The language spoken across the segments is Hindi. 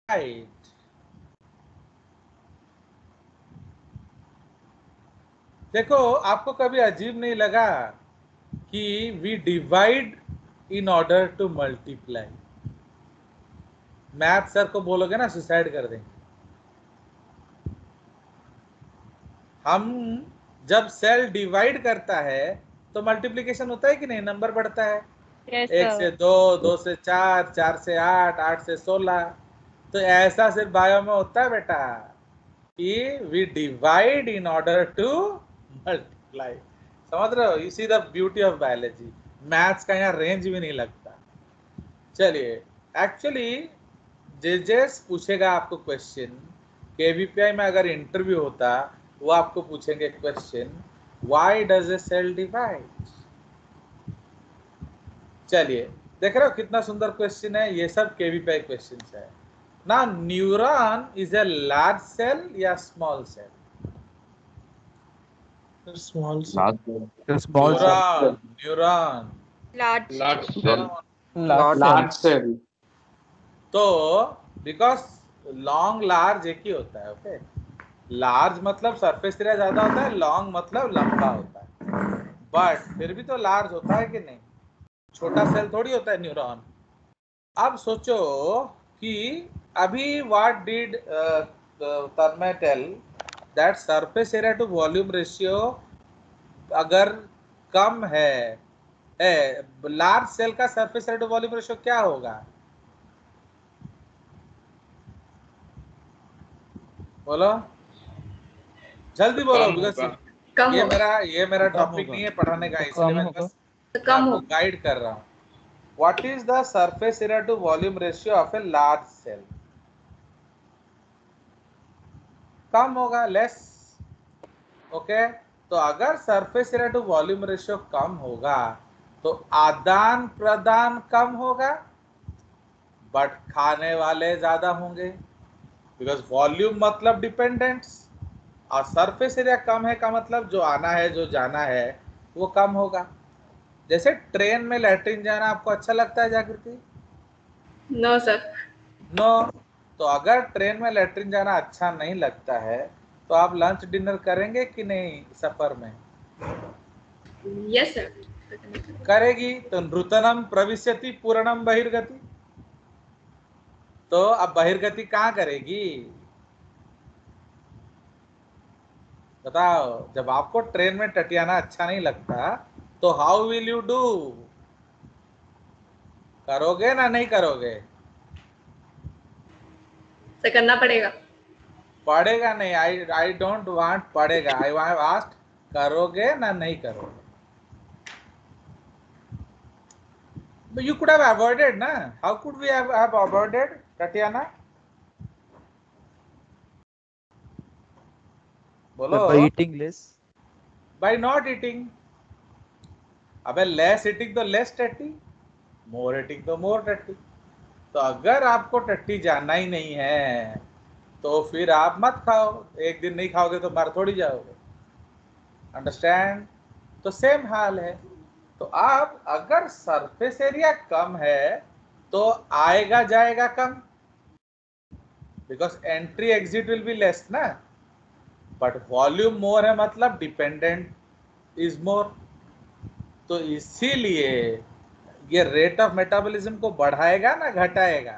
राइट। देखो आपको कभी अजीब नहीं लगा कि we divide in order to multiply? Math sir को बोलोगे ना सुसाइड कर देंगे। हम जब सेल डिवाइड करता है तो मल्टीप्लिकेशन होता है कि नहीं, नंबर बढ़ता है। यस 1 से 2, 2 से 4, 4 से 8, 8 से 16। तो ऐसा सिर्फ बायो में होता है बेटा कि we divide in order to multiply. समझ रहे हो? You see the beauty of biology. Maths का यहाँ रेंज भी नहीं लगता। चलिए, एक्चुअली जेजेस पूछेगा आपको क्वेश्चन। केवीपीआई में अगर इंटरव्यू होता वो आपको पूछेंगे question, why does a cell divide? चलिए, देख रहे हो कितना सुंदर क्वेश्चन है। ये सब केवीपीआई क्वेश्चन है ना। Neuron is a large cell या small cell? Small cell. Neuron, neuron. Large cell. तो बिकॉज लॉन्ग लार्ज एक ही होता है। ओके, लार्ज मतलब सरफेस एरिया ज्यादा होता है, लॉन्ग मतलब लंबा होता है। बट फिर भी तो लार्ज होता है कि नहीं? छोटा सेल थोड़ी होता है न्यूरॉन। अब सोचो कि अभी what did Tanmay tell that surface area to volume ratio अगर कम है, लार्ज सेल का surface area to volume ratio क्या होगा? बोलो, जल्दी बोलो। बिकॉज ये मेरा टॉपिक नहीं है पढ़ाने का, इसलिए मैं बस आपको गाइड कर रहा हूँ। What is the surface area to volume ratio of a large cell? कम होगा, लेस। ओके, तो अगर surface area to volume ratio कम होगा तो आदान प्रदान कम होगा, बट खाने वाले ज्यादा होंगे। बिकॉज वॉल्यूम मतलब डिपेंडेंस, और सरफेस एरिया कम है का मतलब जो आना है जो जाना है वो कम होगा। जैसे ट्रेन में लैट्रिन जाना आपको अच्छा लगता है जागृति? No sir. नो। तो अगर ट्रेन में लैट्रिन जाना अच्छा नहीं लगता है तो आप लंच डिनर करेंगे कि नहीं सफर में? Yes sir. करेगी। तो नृतनम प्रविश्यति पूर्णम बहिर्गति। तो अब बहिर्गति कहाँ करेगी बताओ? जब आपको ट्रेन में टटियाना अच्छा नहीं लगता तो हाउ विल यू डू? करोगे ना नहीं करोगे? सर करना पड़ेगा। पढ़ेगा नहीं। आई डोंट वांट पढ़ेगा, आई वांट आस्क करोगे ना नहीं करोगे? You could have avoided ना। How could we have avoided Tatiana? बोलो। by eating less. By not eating। अबे लेस ईटिंग तो लेस टट्टी, मोर ईटिंग तो मोर टट्टी। तो अगर आपको टट्टी जाना ही नहीं है तो फिर आप मत खाओ। एक दिन नहीं खाओगे तो मर थोड़ी जाओगे। अंडरस्टैंड? तो सेम हाल है। तो आप अगर सरफेस एरिया कम है तो आएगा जाएगा कम, because entry exit will be less ना। बट वॉल्यूम मोर है मतलब डिपेंडेंट इज मोर। तो इसीलिए ये रेट ऑफ मेटाबॉलिज्म को बढ़ाएगा ना घटाएगा?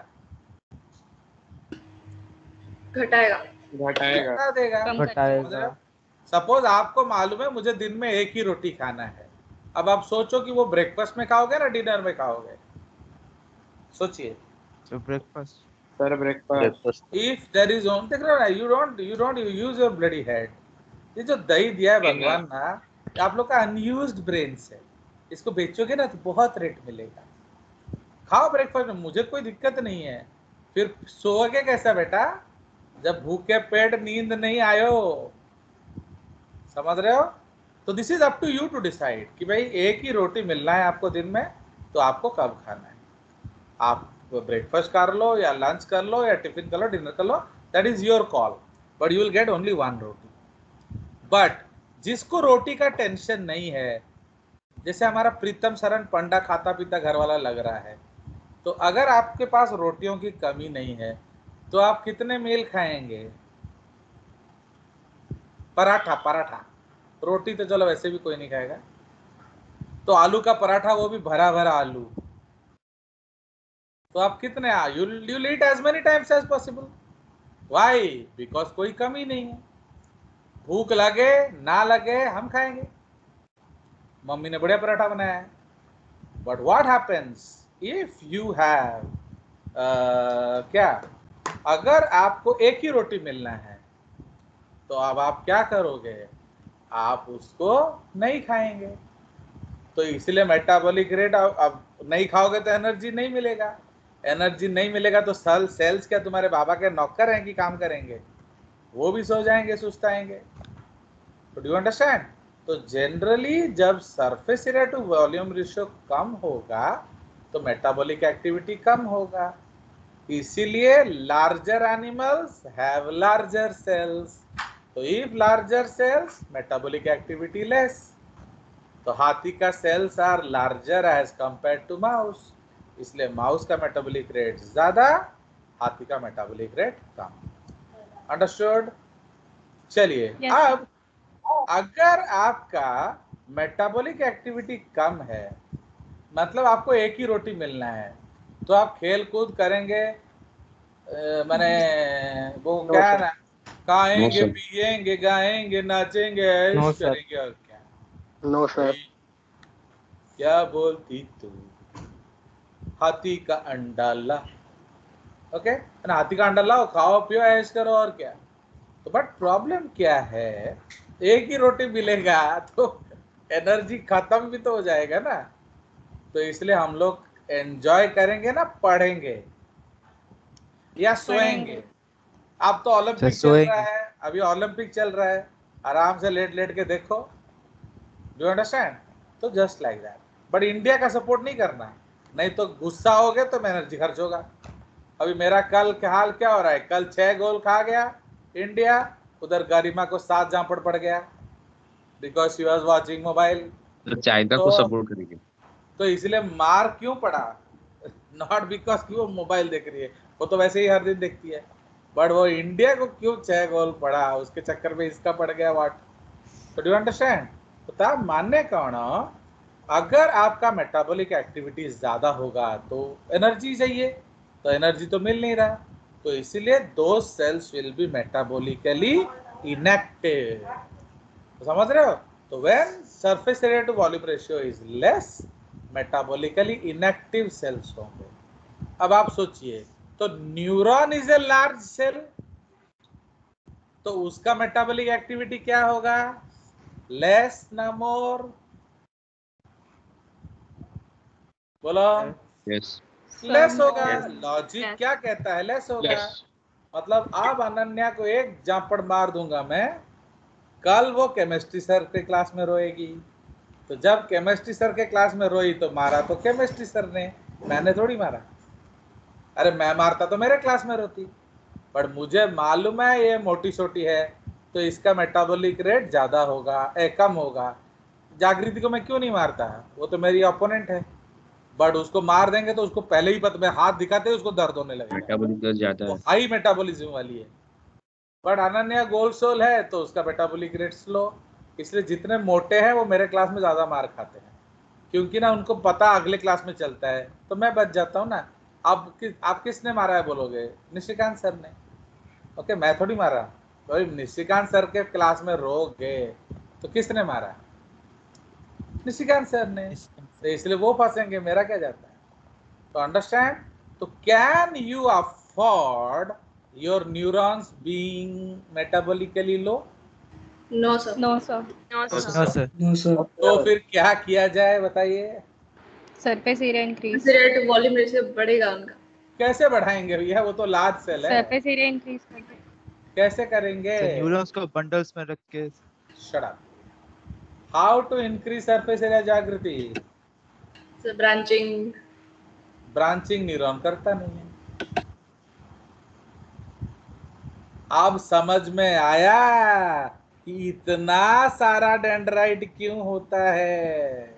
घटाएगा। घटा देगा। घटाएगा। सपोज आपको मालूम है मुझे दिन में एक ही रोटी खाना है। अब आप सोचो कि वो ब्रेकफास्ट में खाओगे ना डिनर में खाओगे? सोचिए। So breakfast. Sir breakfast. If there is own, देख रहे हो ना, you don't use your bloody head. ये जो दही दिया है भगवान ना, आप लोग का अनयूज्ड ब्रेन है। इसको बेचोगे ना तो बहुत रेट मिलेगा। खाओ ब्रेकफास्ट में, मुझे कोई दिक्कत नहीं है। फिर सोओगे कैसा बेटा जब भूखे पेट नींद नहीं आयो? समझ रहे हो? तो this is up to you to decide कि भाई एक ही रोटी मिलना है आपको दिन में, तो आपको कब खाना है। आप ब्रेकफास्ट कर लो या लंच कर लो या टिफिन कर लो, डिनर कर लो, that is your call. But you will get only one roti. But जिसको रोटी का टेंशन नहीं है, जैसे हमारा प्रीतम शरण पंडा खाता पीता घर वाला लग रहा है, तो अगर आपके पास रोटियों की कमी नहीं है तो आप कितने मील खाएंगे? पराठा, पराठा, रोटी तो चलो वैसे भी कोई नहीं खाएगा, तो आलू का पराठा, वो भी भरा भरा आलू, तो आप कितने you'll eat as many times as possible. Why? Because कोई कमी नहीं है, भूख लगे ना लगे हम खाएंगे। मम्मी ने बढ़िया पराठा बनाया है। But what happens if you have क्या, अगर आपको एक ही रोटी मिलना है तो अब आप क्या करोगे? आप उसको नहीं खाएंगे। तो इसलिए मेटाबॉलिक रेट, अब नहीं खाओगे तो एनर्जी नहीं मिलेगा, एनर्जी नहीं मिलेगा तो सेल्स क्या तुम्हारे बाबा के नौकर हैं कि काम करेंगे? वो भी सो जाएंगे, सुस्ताएंगे। तो डू यू अंडरस्टैंड? तो जनरली जब surface area to volume ratio कम होगा तो मेटाबॉलिक एक्टिविटी कम होगा। इसीलिए larger animals have larger cells. तो if larger cells, metabolic activity less. तो हाथी का cells are larger as compare to mouse, इसलिए माउस का मेटाबॉलिक रेट ज्यादा, हाथी का मेटाबॉलिक रेट कम। अंडरस्टूड? चलिए अब अगर आपका मेटाबॉलिक एक्टिविटी कम है, मतलब आपको एक ही रोटी मिलना है, तो आप खेल कूद करेंगे, माने वो क्या ना, खाएंगे पिएंगे गाएंगे नाचेंगे ऐश करेंगे और क्या? No sir. क्या बोलती तू, हाथी का अंडा ला। ओके, हाथी का अंडा लाओ, खाओ पियो ऐश करो और क्या। तो बट प्रॉब्लम क्या है, एक ही रोटी मिलेगा तो एनर्जी खत्म भी तो हो जाएगा ना। तो इसलिए हम लोग एंजॉय करेंगे ना, पढ़ेंगे या सोएंगे। अब तो ओलंपिक चल रहा है, अभी ओलंपिक चल रहा है, आराम से लेट लेट के देखो। Do understand? तो just like that. But India का सपोर्ट नहीं करना, नहीं तो गुस्सा हो गए तो एनर्जी खर्च होगा। अभी मेरा कल का हाल क्या हो रहा है, कल 6 गोल खा गया इंडिया, उधर गरिमा को 7 जापड़ पड़ गया because she was watching mobile. तो चाइना को सपोर्ट करेंगे, तो इसलिए मार क्यों पड़ा? नॉट बिकॉज कि वो मोबाइल देख रही है, वो तो वैसे ही हर दिन देखती है, बट वो इंडिया को क्यों 6 गोल पड़ा, उसके चक्कर में इसका पड़ गया वाट। तो डू अंडरस्टैंड? तो मानने कौन, अगर आपका मेटाबॉलिक एक्टिविटी ज्यादा होगा तो एनर्जी चाहिए, तो एनर्जी तो मिल नहीं रहा, तो इसीलिए दो cells will be metabolically inactive. समझ रहे हो? तो when surface area to volume ratio is less, metabolically inactive cells होंगे। अब आप सोचिए, तो neuron is a large cell, तो उसका मेटाबॉलिक एक्टिविटी क्या होगा? लेस ना मोर? बोलो। यस लेस होगा। लॉजिक क्या कहता है? लेस होगा। यस। मतलब अब अनन्या को एक जापड़ मार दूंगा मैं, कल वो केमिस्ट्री सर के क्लास में रोएगी, तो जब केमिस्ट्री सर के क्लास में रोई तो मारा तो केमिस्ट्री सर ने, मैंने थोड़ी मारा। अरे मैं मारता तो मेरे क्लास में रोती, पर मुझे मालूम है ये मोटी छोटी है तो इसका मेटाबॉलिक रेट ज्यादा होगा, कम होगा। जागृति को मैं क्यों नहीं मारता? वो तो मेरी ओपोनेंट है, बट उसको मार देंगे तो उसको पहले ही पता, मैं हाथ दिखाते ही उसको दर्द होने लगेगा, मेटाबॉलिक रेट ज्यादा है, हाई मेटाबॉलिज्म वाली है। बट अनन्या गोल सोल है तो उसका मेटाबॉलिक रेट स्लो, इसलिए जितने मोटे हैं वो मेरे क्लास में ज्यादा मार खाते हैं, क्योंकि ना उनको पता अगले क्लास में चलता है, तो मैं बच जाता हूँ ना। आप किसने मारा है बोलोगे? निशिकांत सर ने। ओके, मैं थोड़ी मारा। तो निशिकांत सर के क्लास में रो गए तो किसने मारा? निशिकांत सर ने। तो इसलिए वो फंसेंगे, मेरा क्या जाता है? तो अंडरस्टैंड? तो can you afford your neurons being metabolically low? No sir. No sir. No sir. तो फिर क्या किया जाए बताइए? Surface area increase. Rate volume ratio बढ़ेगा उनका। कैसे बढ़ाएंगे भैया, वो तो लार्ज सेल है, सरफेस एरिया इंक्रीज करके। कैसे करेंगे? न्यूरॉन्स को बंडल्स में रख के। Shut up. How to increase surface area Jagriti? Sir branching. Branching neuron करता नहीं है। अब समझ में आया कि इतना सारा डेंड्राइट क्यों होता है?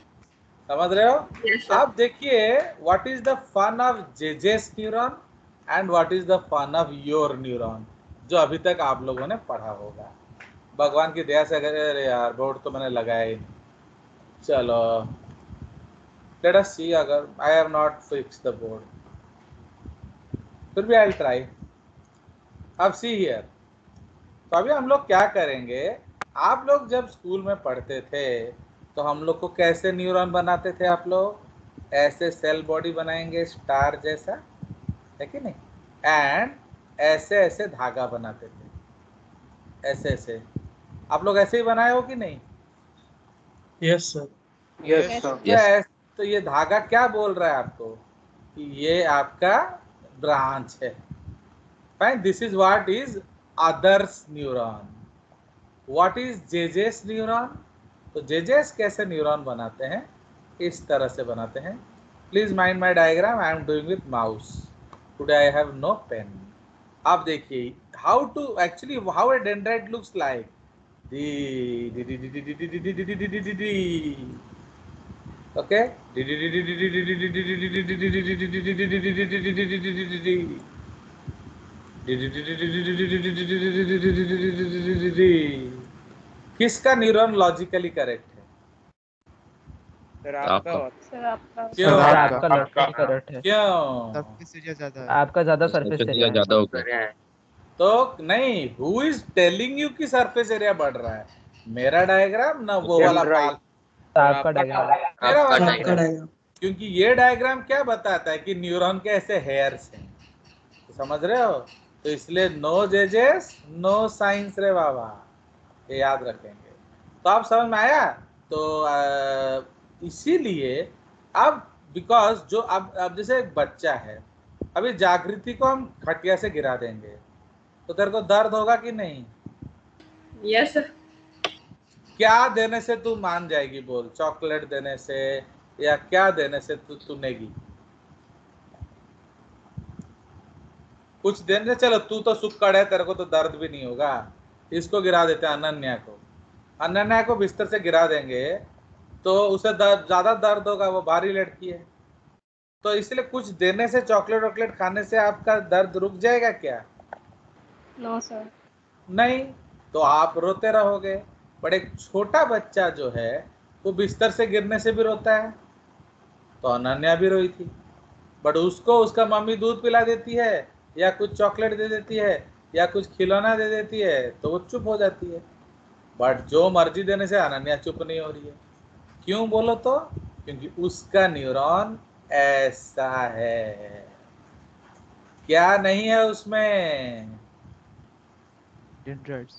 समझ रहे हो? Yes, sir. अब देखिए, what is the fun of JJ's neuron and what is the fun of your neuron, जो अभी तक आप लोगों ने पढ़ा होगा। भगवान की दया से अगर यार बोर्ड तो मैंने लगाया ही नहीं। चलो लेट अस सी, अगर I have not fix the board, फिर भी आई विल ट्राई। अब सी हियर, तो अभी हम लोग क्या करेंगे, आप लोग जब स्कूल में पढ़ते थे तो हम लोग को कैसे न्यूरॉन बनाते थे आप लोग, ऐसे सेल बॉडी बनाएंगे स्टार जैसा, है कि नहीं, एंड ऐसे ऐसे धागा बनाते थे, ऐसे ऐसे। आप लोग ऐसे ही बनाए हो कि नहीं? Yes sir. Yes, Yes. तो ये धागा क्या बोल रहा है आपको कि ये आपका ब्रांच है। Fine, this is what is others neuron. What is JJ's neuron? तो जेजेस कैसे न्यूरॉन बनाते हैं, इस तरह से बनाते हैं। Please mind my diagram, I am doing with mouse, today I have no pen. आप देखिए how to actually how a dendrite looks like. Okay, किसका न्यूरॉन लॉजिकली करेक्ट है? सर आपका। सर आपका क्यों? सर आपका लॉजिकली करेक्ट है। क्यों? सरफेस एरिया ज्यादा है। आपका ज्यादा सरफेस सरफेस एरिया एरिया है। ज्यादा होगा। तो नहीं, हु इज टेलिंग यू कि सरफेस एरिया बढ़ रहा है? मेरा डायग्राम ना वो वाला पाल, आपका डायग्राम। मेरा वाला डायग्राम। क्योंकि ये डायग्राम क्या बताता है कि न्यूरॉन के ऐसे हेयर्स हैं, तो समझ रहे हो? तो इसलिए नो जेजेस नो साइंस रे बाबा, ये याद रखेंगे। तो आप समझ में आया? तो इसीलिए अब बिकॉज जो अब जैसे एक बच्चा है, अभी जागृति को हम खटिया से गिरा देंगे तो तेरे को दर्द होगा कि नहीं? Yes sir. क्या देने से तू मान जाएगी बोल? चॉकलेट देने से या क्या देने से तू सुनेगी? कुछ देने से। चलो तू तो सुक्कड़ है, तेरे को तो दर्द भी नहीं होगा। इसको गिरा देते हैं अनन्या को, अनन्या को बिस्तर से गिरा देंगे तो उसे ज्यादा दर्द होगा, वो भारी लड़की है। तो इसलिए कुछ देने से, चॉकलेट वॉकलेट खाने से आपका दर्द रुक जाएगा क्या? No sir. नहीं, तो आप रोते रहोगे। बट एक छोटा बच्चा जो है वो बिस्तर से गिरने से भी रोता है, तो अनन्या भी रोई थी। बट उसको उसका मम्मी दूध पिला देती है या कुछ चॉकलेट दे देती है या कुछ खिलौना दे देती है तो वो चुप हो जाती है। बट जो मर्जी देने से अनन्या चुप नहीं हो रही है। क्यों बोलो तो? क्योंकि उसका न्यूरॉन ऐसा है। क्या नहीं है उसमें? डेंड्राइट्स।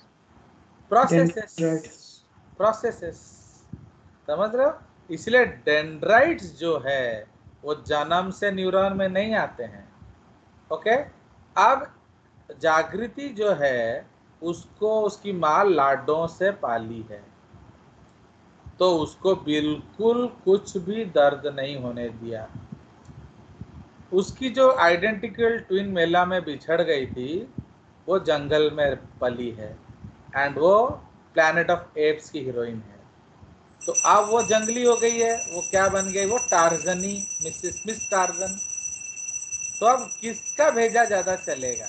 प्रोसेसेस, समझ रहे हो? इसलिए डेंड्राइट्स जो है वो जन्म से न्यूरॉन में नहीं आते हैं। ओके, अब जागृति जो है उसको उसकी माँ लाडों से पाली है, तो उसको बिल्कुल कुछ भी दर्द नहीं होने दिया। उसकी जो आइडेंटिकल ट्विन मेला में बिछड़ गई थी वो जंगल में पली है, एंड वो प्लैनेट ऑफ एप्स की हीरोइन है। तो अब वो जंगली हो गई है, वो क्या बन गई? वो टार्जनी, मिस टार्जन। तो अब किसका भेजा ज्यादा चलेगा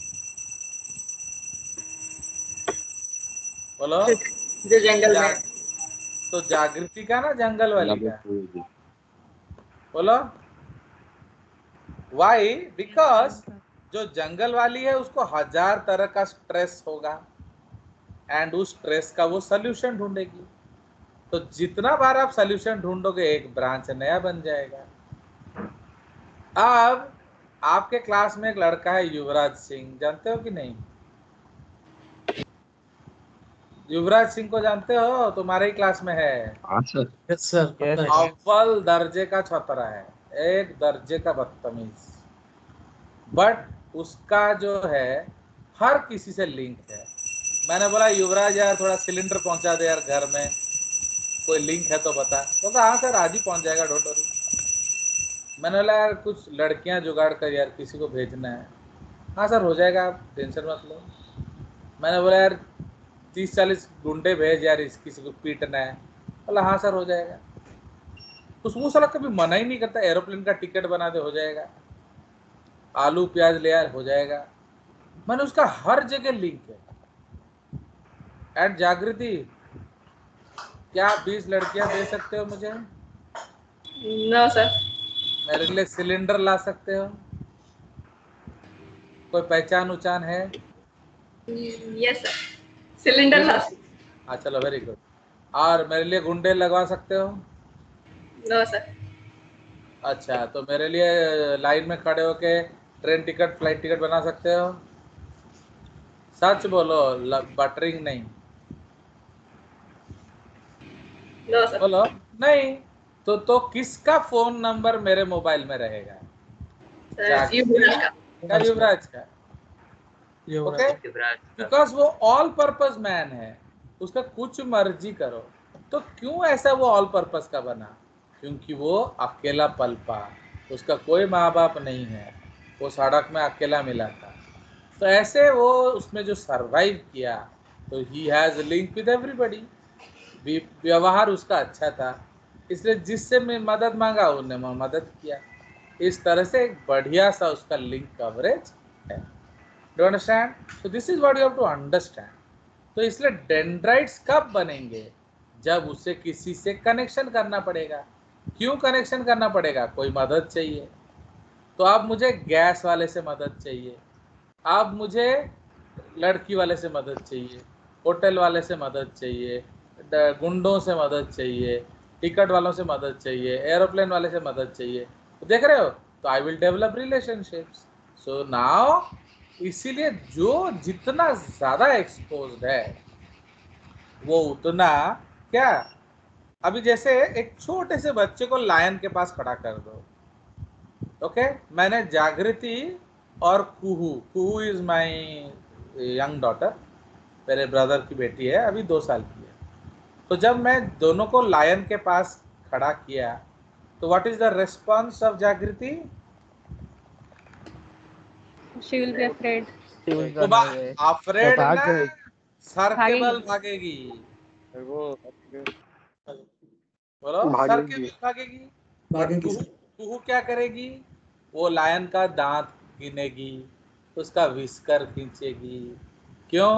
बोलो? जो जंगल में। तो जागृति का ना जंगल वाली का? होगी। बोलो वाई? बिकॉज जो जंगल वाली है उसको 1000 तरह का स्ट्रेस होगा एंड उस स्ट्रेस का वो सोल्यूशन ढूंढेगी। तो जितना बार आप सोल्यूशन ढूंढोगे एक ब्रांच नया बन जाएगा। अब आपके क्लास में एक लड़का है युवराज सिंह, जानते हो कि नहीं? युवराज सिंह को जानते हो? तुम्हारे ही क्लास में है। हाँ सर। Yes sir. अव्वल दर्जे का छतरा है, एक दर्जे का बदतमीज। बट उसका जो है हर किसी से लिंक है। मैंने बोला युवराज यार थोड़ा सिलेंडर पहुंचा दे यार घर में, कोई लिंक है तो बता। तो हाँ सर आज ही पहुंच जाएगा, डोंट वरी। मैंने बोला यार कुछ लड़कियां जुगाड़ कर यार, किसी को भेजना है। हाँ सर हो जाएगा, आप टेंशन मत लो। मैंने बोला यार 30-40 गुंडे भेज यार, इस किसी को पीटना है। बोला हाँ सर हो जाएगा। तो वो साला कभी मना ही नहीं करता, एरोप्लेन का टिकट बना दे, हो जाएगा। आलू प्याज ले आए, हो जाएगा। मैंने उसका हर जगह लिंक है। एट जागृति, क्या आप 20 लड़कियां दे सकते हो मुझे? No sir. मेरे लिए सिलेंडर ला सकते हो? कोई पहचान उचान है? यस सर, सिलेंडर ला। हाँ चलो, वेरी गुड। और मेरे लिए गुंडे लगवा सकते हो? No sir. अच्छा, तो मेरे लिए लाइन में खड़े होके ट्रेन टिकट, फ्लाइट टिकट बना सकते हो? सच बोलो, बटरिंग नहीं। No sir. बोलो नहीं। तो किसका फोन नंबर मेरे मोबाइल में रहेगा? सर युवराज का। क्या? युवराज का। ओके, युवराज बिकॉज वो ऑल पर्पस मैन है, उसका कुछ मर्जी करो। तो क्यों ऐसा वो ऑल पर्पस का बना? क्योंकि वो अकेला पलपा, उसका कोई माँ बाप नहीं है, वो सड़क में अकेला मिला था। तो ऐसे वो उसमें जो सरवाइव किया, तो he has link with everybody. व्यवहार उसका अच्छा था, इसलिए जिससे मैं मदद मांगा उन्हें मैं मदद किया। इस तरह से एक बढ़िया सा उसका लिंक कवरेज है। Do understand? So this is what you have to understand. तो इसलिए डेंड्राइट्स कब बनेंगे? जब उसे किसी से कनेक्शन करना पड़ेगा। क्यों कनेक्शन करना पड़ेगा? कोई मदद चाहिए। तो अब मुझे गैस वाले से मदद चाहिए, अब मुझे लड़की वाले से मदद चाहिए, होटल वाले से मदद चाहिए, गुंडों से मदद चाहिए, टिकट वालों से मदद चाहिए, एरोप्लेन वाले से मदद चाहिए। तो देख रहे हो? तो I will develop relationships. So now, इसीलिए जो जितना ज़्यादा एक्सपोज्ड है वो उतना क्या, अभी जैसे एक छोटे से बच्चे को लायन के पास खड़ा कर दो। ओके, मैंने जागृति और Kuhu, Kuhu is my young daughter, मेरे ब्रदर की बेटी है, अभी 2 साल की है। तो जब मैं दोनों को लायन के पास खड़ा किया, तो what is the response of Jagriti? She will be afraid. She will तो run away. अफ्रेड भाग ना, गए। सर के बल भागेगी। भागेगी। वो बोलो, सर के भागेगी। बल भागेगी। और भागेगी कुहू, सर। कुहू क्या करेगी? वो लायन का दांत गिनेगी, उसका विस्कर खींचेगी। क्यों?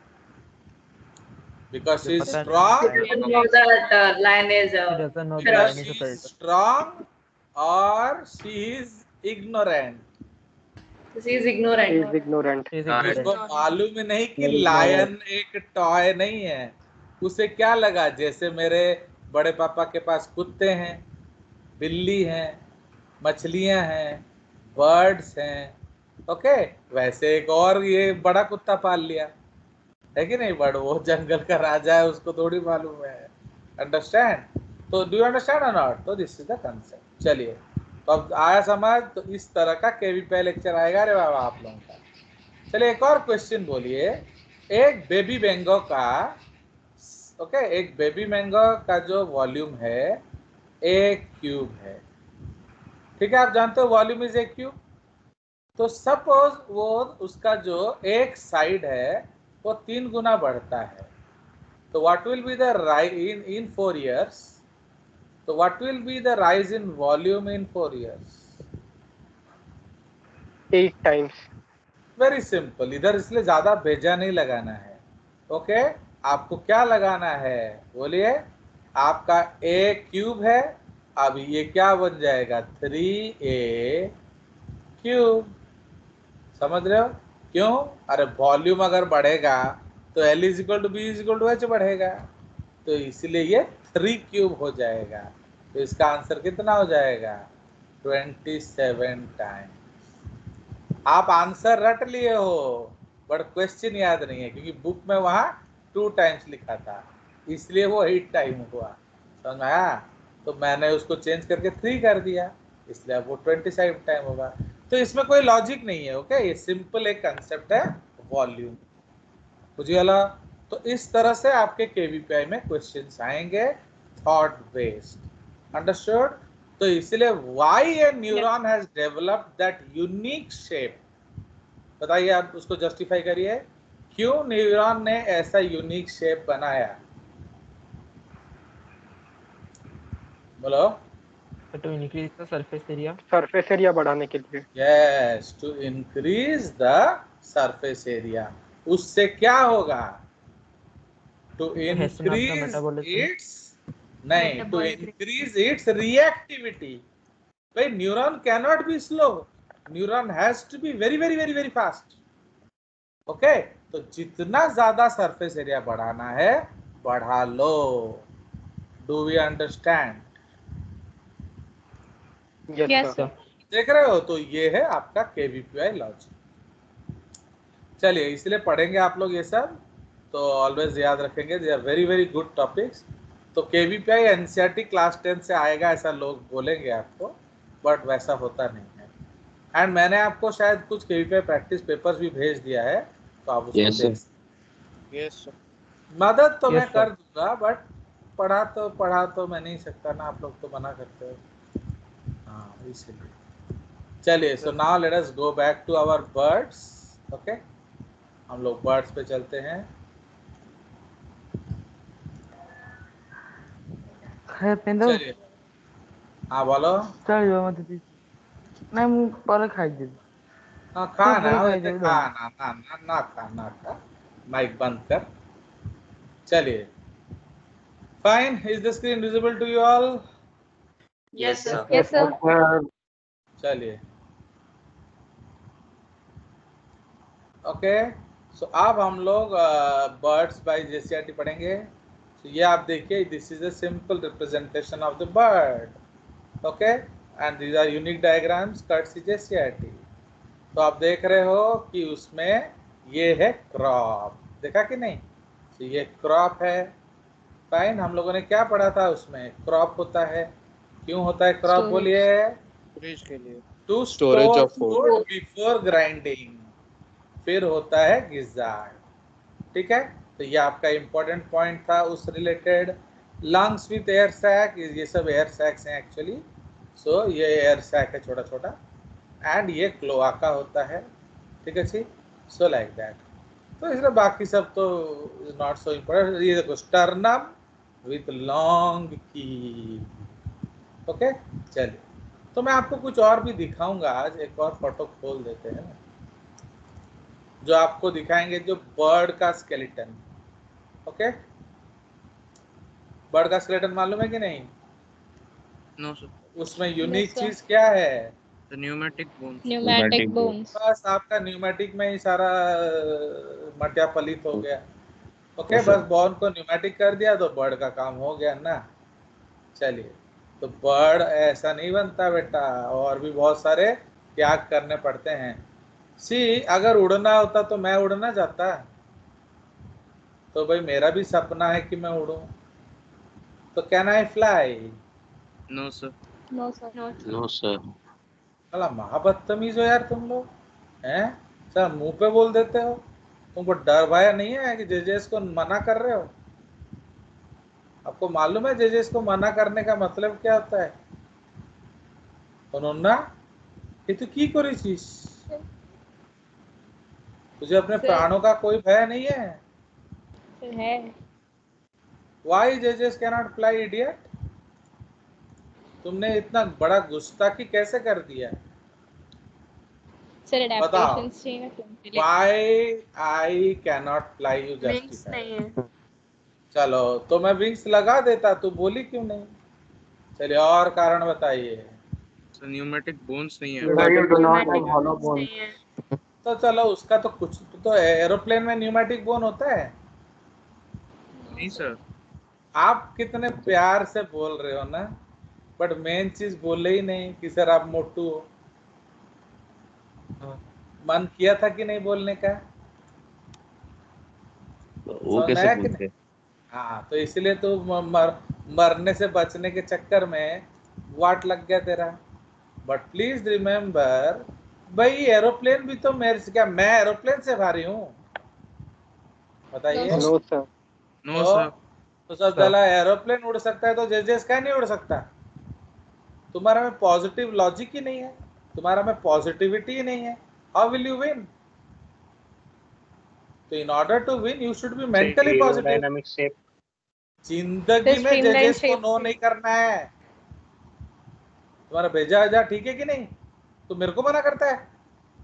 बिकॉज शी इज पता नहीं strong. lion- You know that lion is She doesn't know the Because lion is she a is predator. strong or she is ignorant. she is ignorant. He is ignorant. She is हाँ, ignorant. उसको मालूम ही नहीं कि Ignorant. लायन एक टॉय नहीं है। उसे क्या लगा, जैसे मेरे बड़े पापा के पास कुत्ते हैं, बिल्ली हैं, मछलियां हैं, बर्ड्स हैं, ओके, वैसे एक और ये बड़ा कुत्ता पाल लिया है कि नहीं? बड़ वो जंगल का राजा है, उसको थोड़ी मालूम है। अंडरस्टैंड? तो डू यू अंडरस्टैंड और नॉट? तो दिस इज द कंसेप्ट। चलिए, तो अब आया समझ? तो इस तरह का केवीपी लेक्चर आएगा रे बाबा आप लोगों का। चलिए एक और क्वेश्चन बोलिए। एक बेबी मैंगो का, ओके, एक बेबी मैंगो का जो वॉल्यूम है 1 क्यूब है, ठीक है? आप जानते हो वॉल्यूम इज 1 क्यूब। तो सपोज वो उसका जो एक साइड है वो 3 गुना बढ़ता है, तो what will be the rise in 4 years? तो what will be the rise in volume in 4 years? 8 times. Very simple, इधर इसलिए ज्यादा भेजा नहीं लगाना है। ओके, आपको क्या लगाना है? बोलिए। आपका ए क्यूब है, अब ये क्या बन जाएगा? 3a cube. समझ रहे हो? क्यों? अरे वॉल्यूम अगर बढ़ेगा तो L is equal to B is equal to H बढ़ेगा, तो इसलिए ये 3 क्यूब हो जाएगा। तो इसका आंसर कितना हो जाएगा? 27 टाइम्स। आप आंसर रट लिए हो, बट क्वेश्चन याद नहीं है, क्योंकि बुक में वहां 2 टाइम्स लिखा था, इसलिए वो 8 टाइम हुआ। समझ में आया? तो मैंने उसको चेंज करके 3 कर दिया, इसलिए अब वो 27 टाइम होगा। तो इसमें कोई लॉजिक नहीं है। ओके, ये सिंपल एक कंसेप्ट है, वॉल्यूम। बुझिएला? तो इस तरह से आपके केवीपीआई में क्वेश्चंस आएंगे, थॉट बेस्ड। अंडरस्टूड? तो इसलिए why a neuron has developed that unique shape, बताइए आप उसको जस्टिफाई करिए। क्यों न्यूरॉन ने ऐसा यूनिक शेप बनाया? बोलो। To increase the surface area. Surface area बढ़ाने के लिए. Yes, to increase the surface area. उससे क्या होगा? To hasten up the increase metabolism. It's, नहीं, टू इंक्रीज इट्स रिएक्टिविटी. भाई neuron cannot be slow, neuron has to be very very very very fast. Okay, तो जितना ज्यादा सरफेस एरिया बढ़ाना है बढ़ा लो. Do we understand? Yes Yes, sir. sir. देख रहे हो? तो ये है आपका केवीपीआई लॉजिक. चलिए, इसलिए पढ़ेंगे आप लोग ये सब, तो ऑलवेज याद रखेंगे. They are very very good topics. तो केवीपीआई एनसीईआरटी क्लास 10 से आएगा ऐसा लोग बोलेंगे आपको, बट वैसा होता नहीं है. एंड मैंने आपको शायद कुछ केवीपीआई प्रैक्टिस पेपर्स भी भेज दिया है, तो आप उसको Yes, देख sir. Yes sir. मदद तो Yes, मैं sir. कर दूंगा, बट पढ़ा तो मैं नहीं सकता ना, आप लोग तो मना करते हो. हाँ, इसलिए. चलिए, so now let us go back to our birds. Okay, हम लोग बर्ड्स पे चलते हैं. चलिए, हाँ बोलो. ना मु पर खाई दे. हाँ, खाना तो वैसे खाना ना ना ना खाना का माइक बंद कर. चलिए, fine. Is the screen visible to you all? Yes, sir. Yes, sir. चलिए, ओके. सो अब हम लोग बर्ड्स बाय जेसीआरटी पढ़ेंगे. तो ये आप देखिए, this is a simple representation of the bird. Okay, and these are unique diagrams courtesy JCRT. तो आप देख रहे हो कि उसमें ये है क्रॉप. देखा कि नहीं? तो ये क्रॉप है. फाइन. हम लोगों ने क्या पढ़ा था उसमें? क्रॉप होता है. क्यों होता है क्रॉप? Storage. बोलिए. स्टोरेज के लिए. To Storage store of food. Food before grinding. फिर होता है गिजार्ड. ठीक है, तो ये आपका इंपॉर्टेंट पॉइंट था उस related. Lungs with air sac, ये सब एयर सैक्स हैं एक्चुअली. सो ये एयर सैक है छोटा छोटा, एंड ये क्लोआका होता है. ठीक है जी. So like that. तो इसमें बाकी सब तो नॉट सो इम्पोर्टेंट. ये देखो, sternum with long keel. Okay, चलिए. तो मैं आपको कुछ और भी दिखाऊंगा आज. एक और फोटो खोल देते हैं ना, जो आपको दिखाएंगे जो बर्ड का स्केलेटन. ओके, बर्ड का स्केलेटन मालूम है कि नहीं? No sir. उसमें यूनिक Yes, sir. चीज क्या है? The pneumatic bones. Pneumatic bones. बस आपका न्यूमेटिक में ही सारा मटिया पलित हो गया. ओके, Yes, बस sir. बॉन को न्यूमेटिक कर दिया तो बर्ड का काम हो गया ना. चलिए, तो बर्ड ऐसा नहीं बनता बेटा, और भी बहुत सारे त्याग करने पड़ते हैं. सी, अगर उड़ना होता तो मैं उड़ना चाहता. तो भाई मेरा भी सपना है कि मैं उड़ूं. तो can I fly? No sir. No, sir. No, sir. साला महाबदतमीज हो यार तुम लोग हैं. सर मुंह पे बोल देते हो. तुमको डर भय नहीं है कि जेजेस को मना कर रहे हो? आपको मालूम है जेजेस को मना करने का मतलब क्या होता है? उन्होंने ये तो की कोई चीज. तुझे अपने सर। प्राणों का कोई भय नहीं है? Sir, है. Why JJ's cannot fly idiot? तुमने इतना बड़ा गुस्ताखी कैसे कर दिया? Sir, बताओ. adaptations चाहिए ना फिर. Why I cannot fly, you Wings justify. नहीं है. चलो, तो मैं विंग्स लगा देता, तू बोली क्यों नहीं? चलिए, और कारण बताइए. सर न्यूमेटिक बोन्स नहीं है. Pneumatic bones नहीं है. तो चलो, उसका तो कुछ तो एरोप्लेन में न्यूमेटिक बोन होता है. नहीं सर. आप कितने प्यार से बोल रहे हो ना, बट मेन चीज बोले ही नहीं कि सर आप मोटू हो. मन किया था कि नहीं बोलने का? वो समझ कैसे आया कि बोलते? हाँ, तो इसलिए तो मरने से बचने के चक्कर में वाट लग गया तेरा. बट प्लीज रिमेम्बर, भाई एरोप्लेन भी तो मेरे से, क्या मैं एरोप्लेन से भारी हूँ? बताइए. No sir. No sir. तो सब चला, एरोप्लेन उड़ सकता है तो जेजेस का नहीं उड़ सकता? तुम्हारा में पॉजिटिव लॉजिक ही नहीं है, तुम्हारा में पॉजिटिविटी ही नहीं है. How will you win? तो in order to win you should be mentally positive. जिंदगी में streamline जजेस को shape नो से. नहीं करना है. तुम्हारा भेजा भेजा ठीक है कि नहीं? तो मेरे को मना करता है।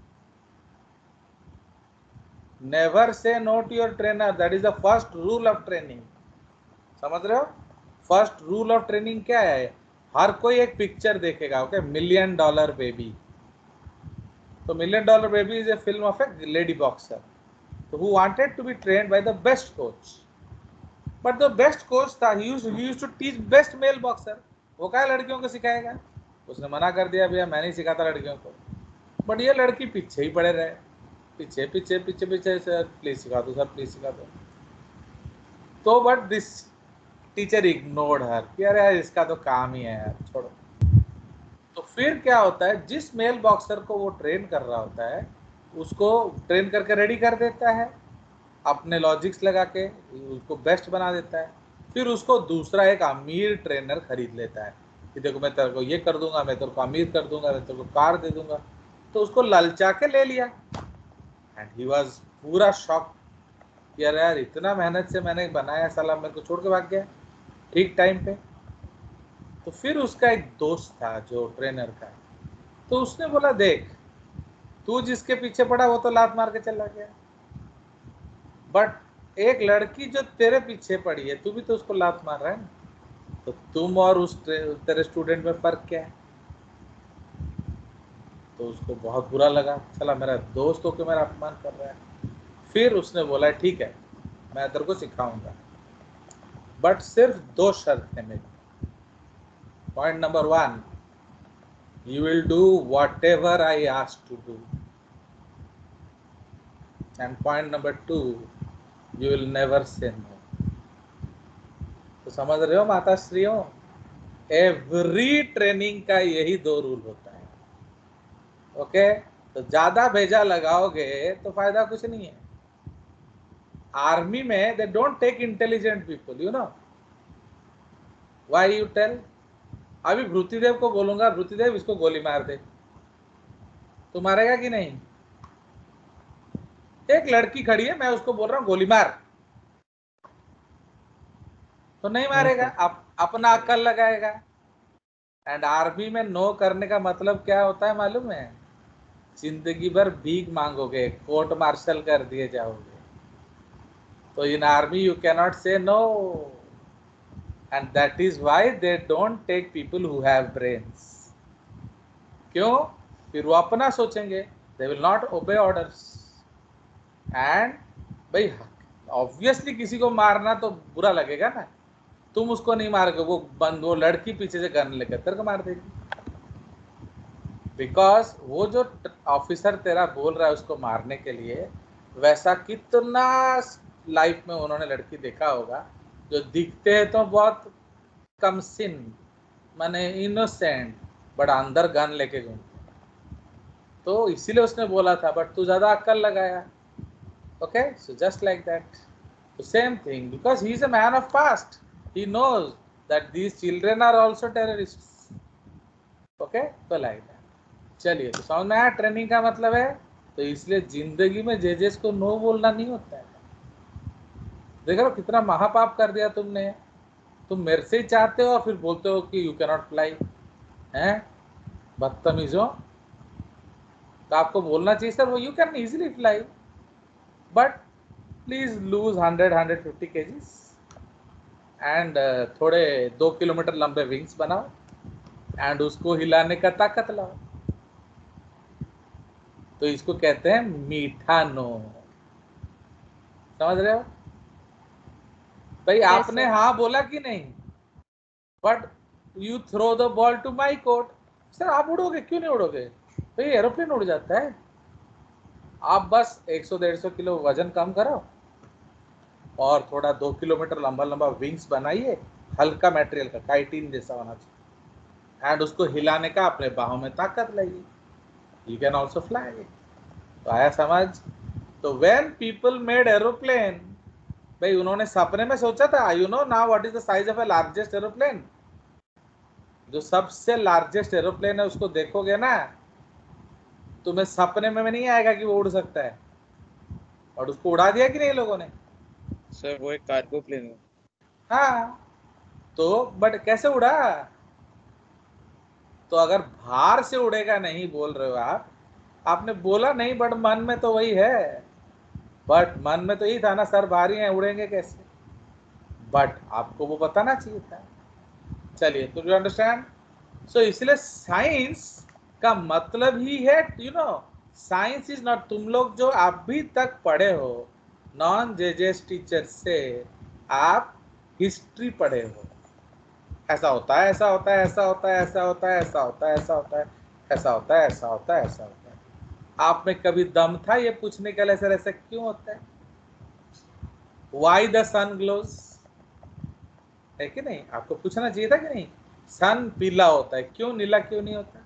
Never say no to your trainer, that is the first rule of training. समझ रहे हो? फर्स्ट रूल ऑफ ट्रेनिंग क्या है? हर कोई एक पिक्चर देखेगा, ओके, $1 मिलियन बेबी। तो $1 million baby is a film of a lady boxer who wanted to be trained by the best coach, but the best coach था he used to teach best male boxer। वो क्या लड़कियों को सिखाएगा? उसने मना कर दिया, भैया मैं नहीं सिखाता लड़कियों को। बट ये लड़की पीछे ही पड़े रहे, पीछे पीछे पीछे पीछे, सर प्लीज सिखा दो, सर प्लीज सिखा दो। तो but this teacher ignored her कि अरे यार इसका तो काम ही है यार, छोड़ो। तो फिर क्या होता है, जिस मेल बॉक्सर को वो ट्रेन कर रहा होता है उसको ट्रेन करके रेडी कर देता है, अपने लॉजिक्स लगा के उसको बेस्ट बना देता है। फिर उसको दूसरा एक अमीर ट्रेनर खरीद लेता है कि देखो मैं तेरे को ये कर दूंगा, मैं तेरे को अमीर कर दूंगा, मैं तेरे को कार दे दूंगा। तो उसको ललचा के ले लिया एंड ही वाज पूरा शॉक कि अरे यार इतना मेहनत से मैंने बनाया, साला मेरे को छोड़ के भाग गया ठीक टाइम पे। तो फिर उसका एक दोस्त था जो ट्रेनर का, तो उसने बोला देख तू जिसके पीछे पड़ा वो तो लात मार के चला गया, बट एक लड़की जो तेरे पीछे पड़ी है तू भी तो उसको लात मार रहा है ना, तो तुम और उस तेरे स्टूडेंट में फर्क क्या है? तो उसको बहुत बुरा लगा, चला मेरा दोस्त होकर मेरा अपमान कर रहा है। फिर उसने बोला ठीक है मैं तेरे को सिखाऊंगा, बट सिर्फ 2 शर्त है मेरी। Point number 1, you will do whatever I ask to do, and point number 2, you will never say no। तो समझ रहे हो माता श्रीयों, एवरी ट्रेनिंग का यही 2 रूल होता है, ओके। तो ज्यादा भेजा लगाओगे तो फायदा कुछ नहीं है। आर्मी में they don't take intelligent people, you know why? You tell. अभी भृतिदेव को बोलूंगा, भृतिदेव इसको गोली मार दे, तो मारेगा कि नहीं? एक लड़की खड़ी है, मैं उसको बोल रहा हूँ गोली मार, तो नहीं मारेगा, अपना अक्ल लगाएगा। एंड आर्मी में नो करने का मतलब क्या होता है मालूम है? जिंदगी भर भीख मांगोगे, कोर्ट मार्शल कर दिए जाओगे। तो in army you cannot say no, and that is why they don't take people who have brains। क्यों? फिर वो अपना सोचेंगे, they will not obey orders। and भाई ऑब्वियसली किसी को मारना तो बुरा लगेगा ना, तुम उसको नहीं मारोगे, वो लड़की पीछे से गन लेकर तेरे को मार देगी, बिकॉज वो जो ऑफिसर तेरा बोल रहा है उसको मारने के लिए, वैसा कितना लाइफ में उन्होंने लड़की देखा होगा जो दिखते हैं तो बहुत कम सिन माने इनोसेंट, बट अंदर गन लेके घूमते। तो इसीलिए उसने बोला था, बट तू ज्यादा अक्ल लगाया, okay. So just like that, same thing, because he is a man of past, he knows that these children are also terrorists, okay. तो लाइक दैट। चलिए, तो समझ में आया ट्रेनिंग का मतलब है। तो इसलिए जिंदगी में जेजेस को नो बोलना नहीं होता है। देख रहे हो कितना महापाप कर दिया तुमने। तुम मेरे से ही चाहते हो और फिर बोलते हो कि यू कैन नॉट फ्लाई, हैं बदतमीजों। तो आपको बोलना चाहिए सर वो you can easily fly, but please lose 100-150 kgs and थोड़े 2 किलोमीटर लंबे विंग्स बनाओ एंड उसको हिलाने का ताकत लाओ। तो इसको कहते हैं मीठा नो। समझ रहे हो भाई? आपने हाँ बोला कि नहीं, but you throw the ball to my court. Sir आप उड़ोगे, क्यों नहीं उड़ोगे भाई? एरोप्लेन उड़ जाता है। आप बस 100-150 किलो वजन कम करो और थोड़ा 2 किलोमीटर लंबा लंबा विंग्स बनाइए, हल्का मटेरियल का, काइटिन जैसा होना चाहिए, एंड उसको हिलाने का अपने बाहों में ताकत लाइए, यू कैन ऑल्सो फ्लाई। तो आया समझ? तो व्हेन पीपल मेड एरोप्लेन, भाई उन्होंने सपने में सोचा था, you know now what is the size of a largest aeroplane? जो सबसे लार्जेस्ट एरोप्लेन है उसको देखोगे ना, तुम्हें सपने में नहीं आएगा कि वो उड़ सकता है। और उसको उड़ा दिया कि नहीं लोगों ने? सर वो एक कार्गो प्लेन है। हाँ, तो बट कैसे उड़ा? तो अगर भार से उड़ेगा नहीं बोल रहे हो आप, आपने बोला नहीं बट मन में तो वही है, बट मन में तो यही था ना सर भारी है उड़ेंगे कैसे, बट आपको वो बताना चाहिए था। चलिए, तो यू अंडरस्टैंड। सो इसलिए साइंस का मतलब ही है, you know, science is not, तुम लोग जो अभी तक पढ़े हो नॉन जेजेस टीचर से, आप हिस्ट्री पढ़े हो, ऐसा होता है, ऐसा होता है, ऐसा होता है, ऐसा होता है, ऐसा होता है, ऐसा होता है, ऐसा होता है, ऐसा होता है, ऐसा होता है। आप में कभी दम था ये पूछने के लिए सर ऐसा क्यों होता है? वाई द सन ग्लोज, है कि नहीं? आपको पूछना चाहिए था कि नहीं? सन पीला होता है, क्यों नीला क्यों नहीं होता?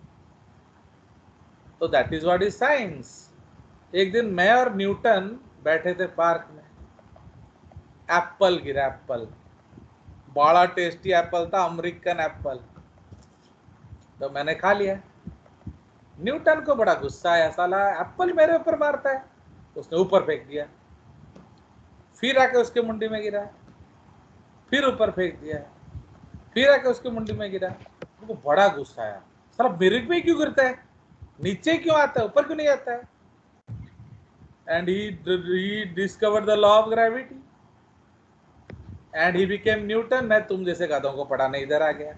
तो that is what is science. एक दिन मैं और न्यूटन बैठे थे पार्क में, एप्पल गिरा, एप्पल, बड़ा टेस्टी एप्पल था, अमेरिकन एप्पल, तो मैंने खा लिया। न्यूटन को बड़ा गुस्सा आया, साला एप्पल मेरे ऊपर मारता है, उसने ऊपर फेंक दिया, फिर आके उसके मुंडी में गिरा, फिर ऊपर फेंक दिया, फिर आके उसके मुंडी में गिरा। उनको बड़ा गुस्सा आया, साला मेरे पे क्यों गिरता है, नीचे क्यों आता है, ऊपर क्यों नहीं आता है? And he discovered the law of gravity and he became Newton. मैं तुम जैसे गधों को पढ़ाने इधर आ गया,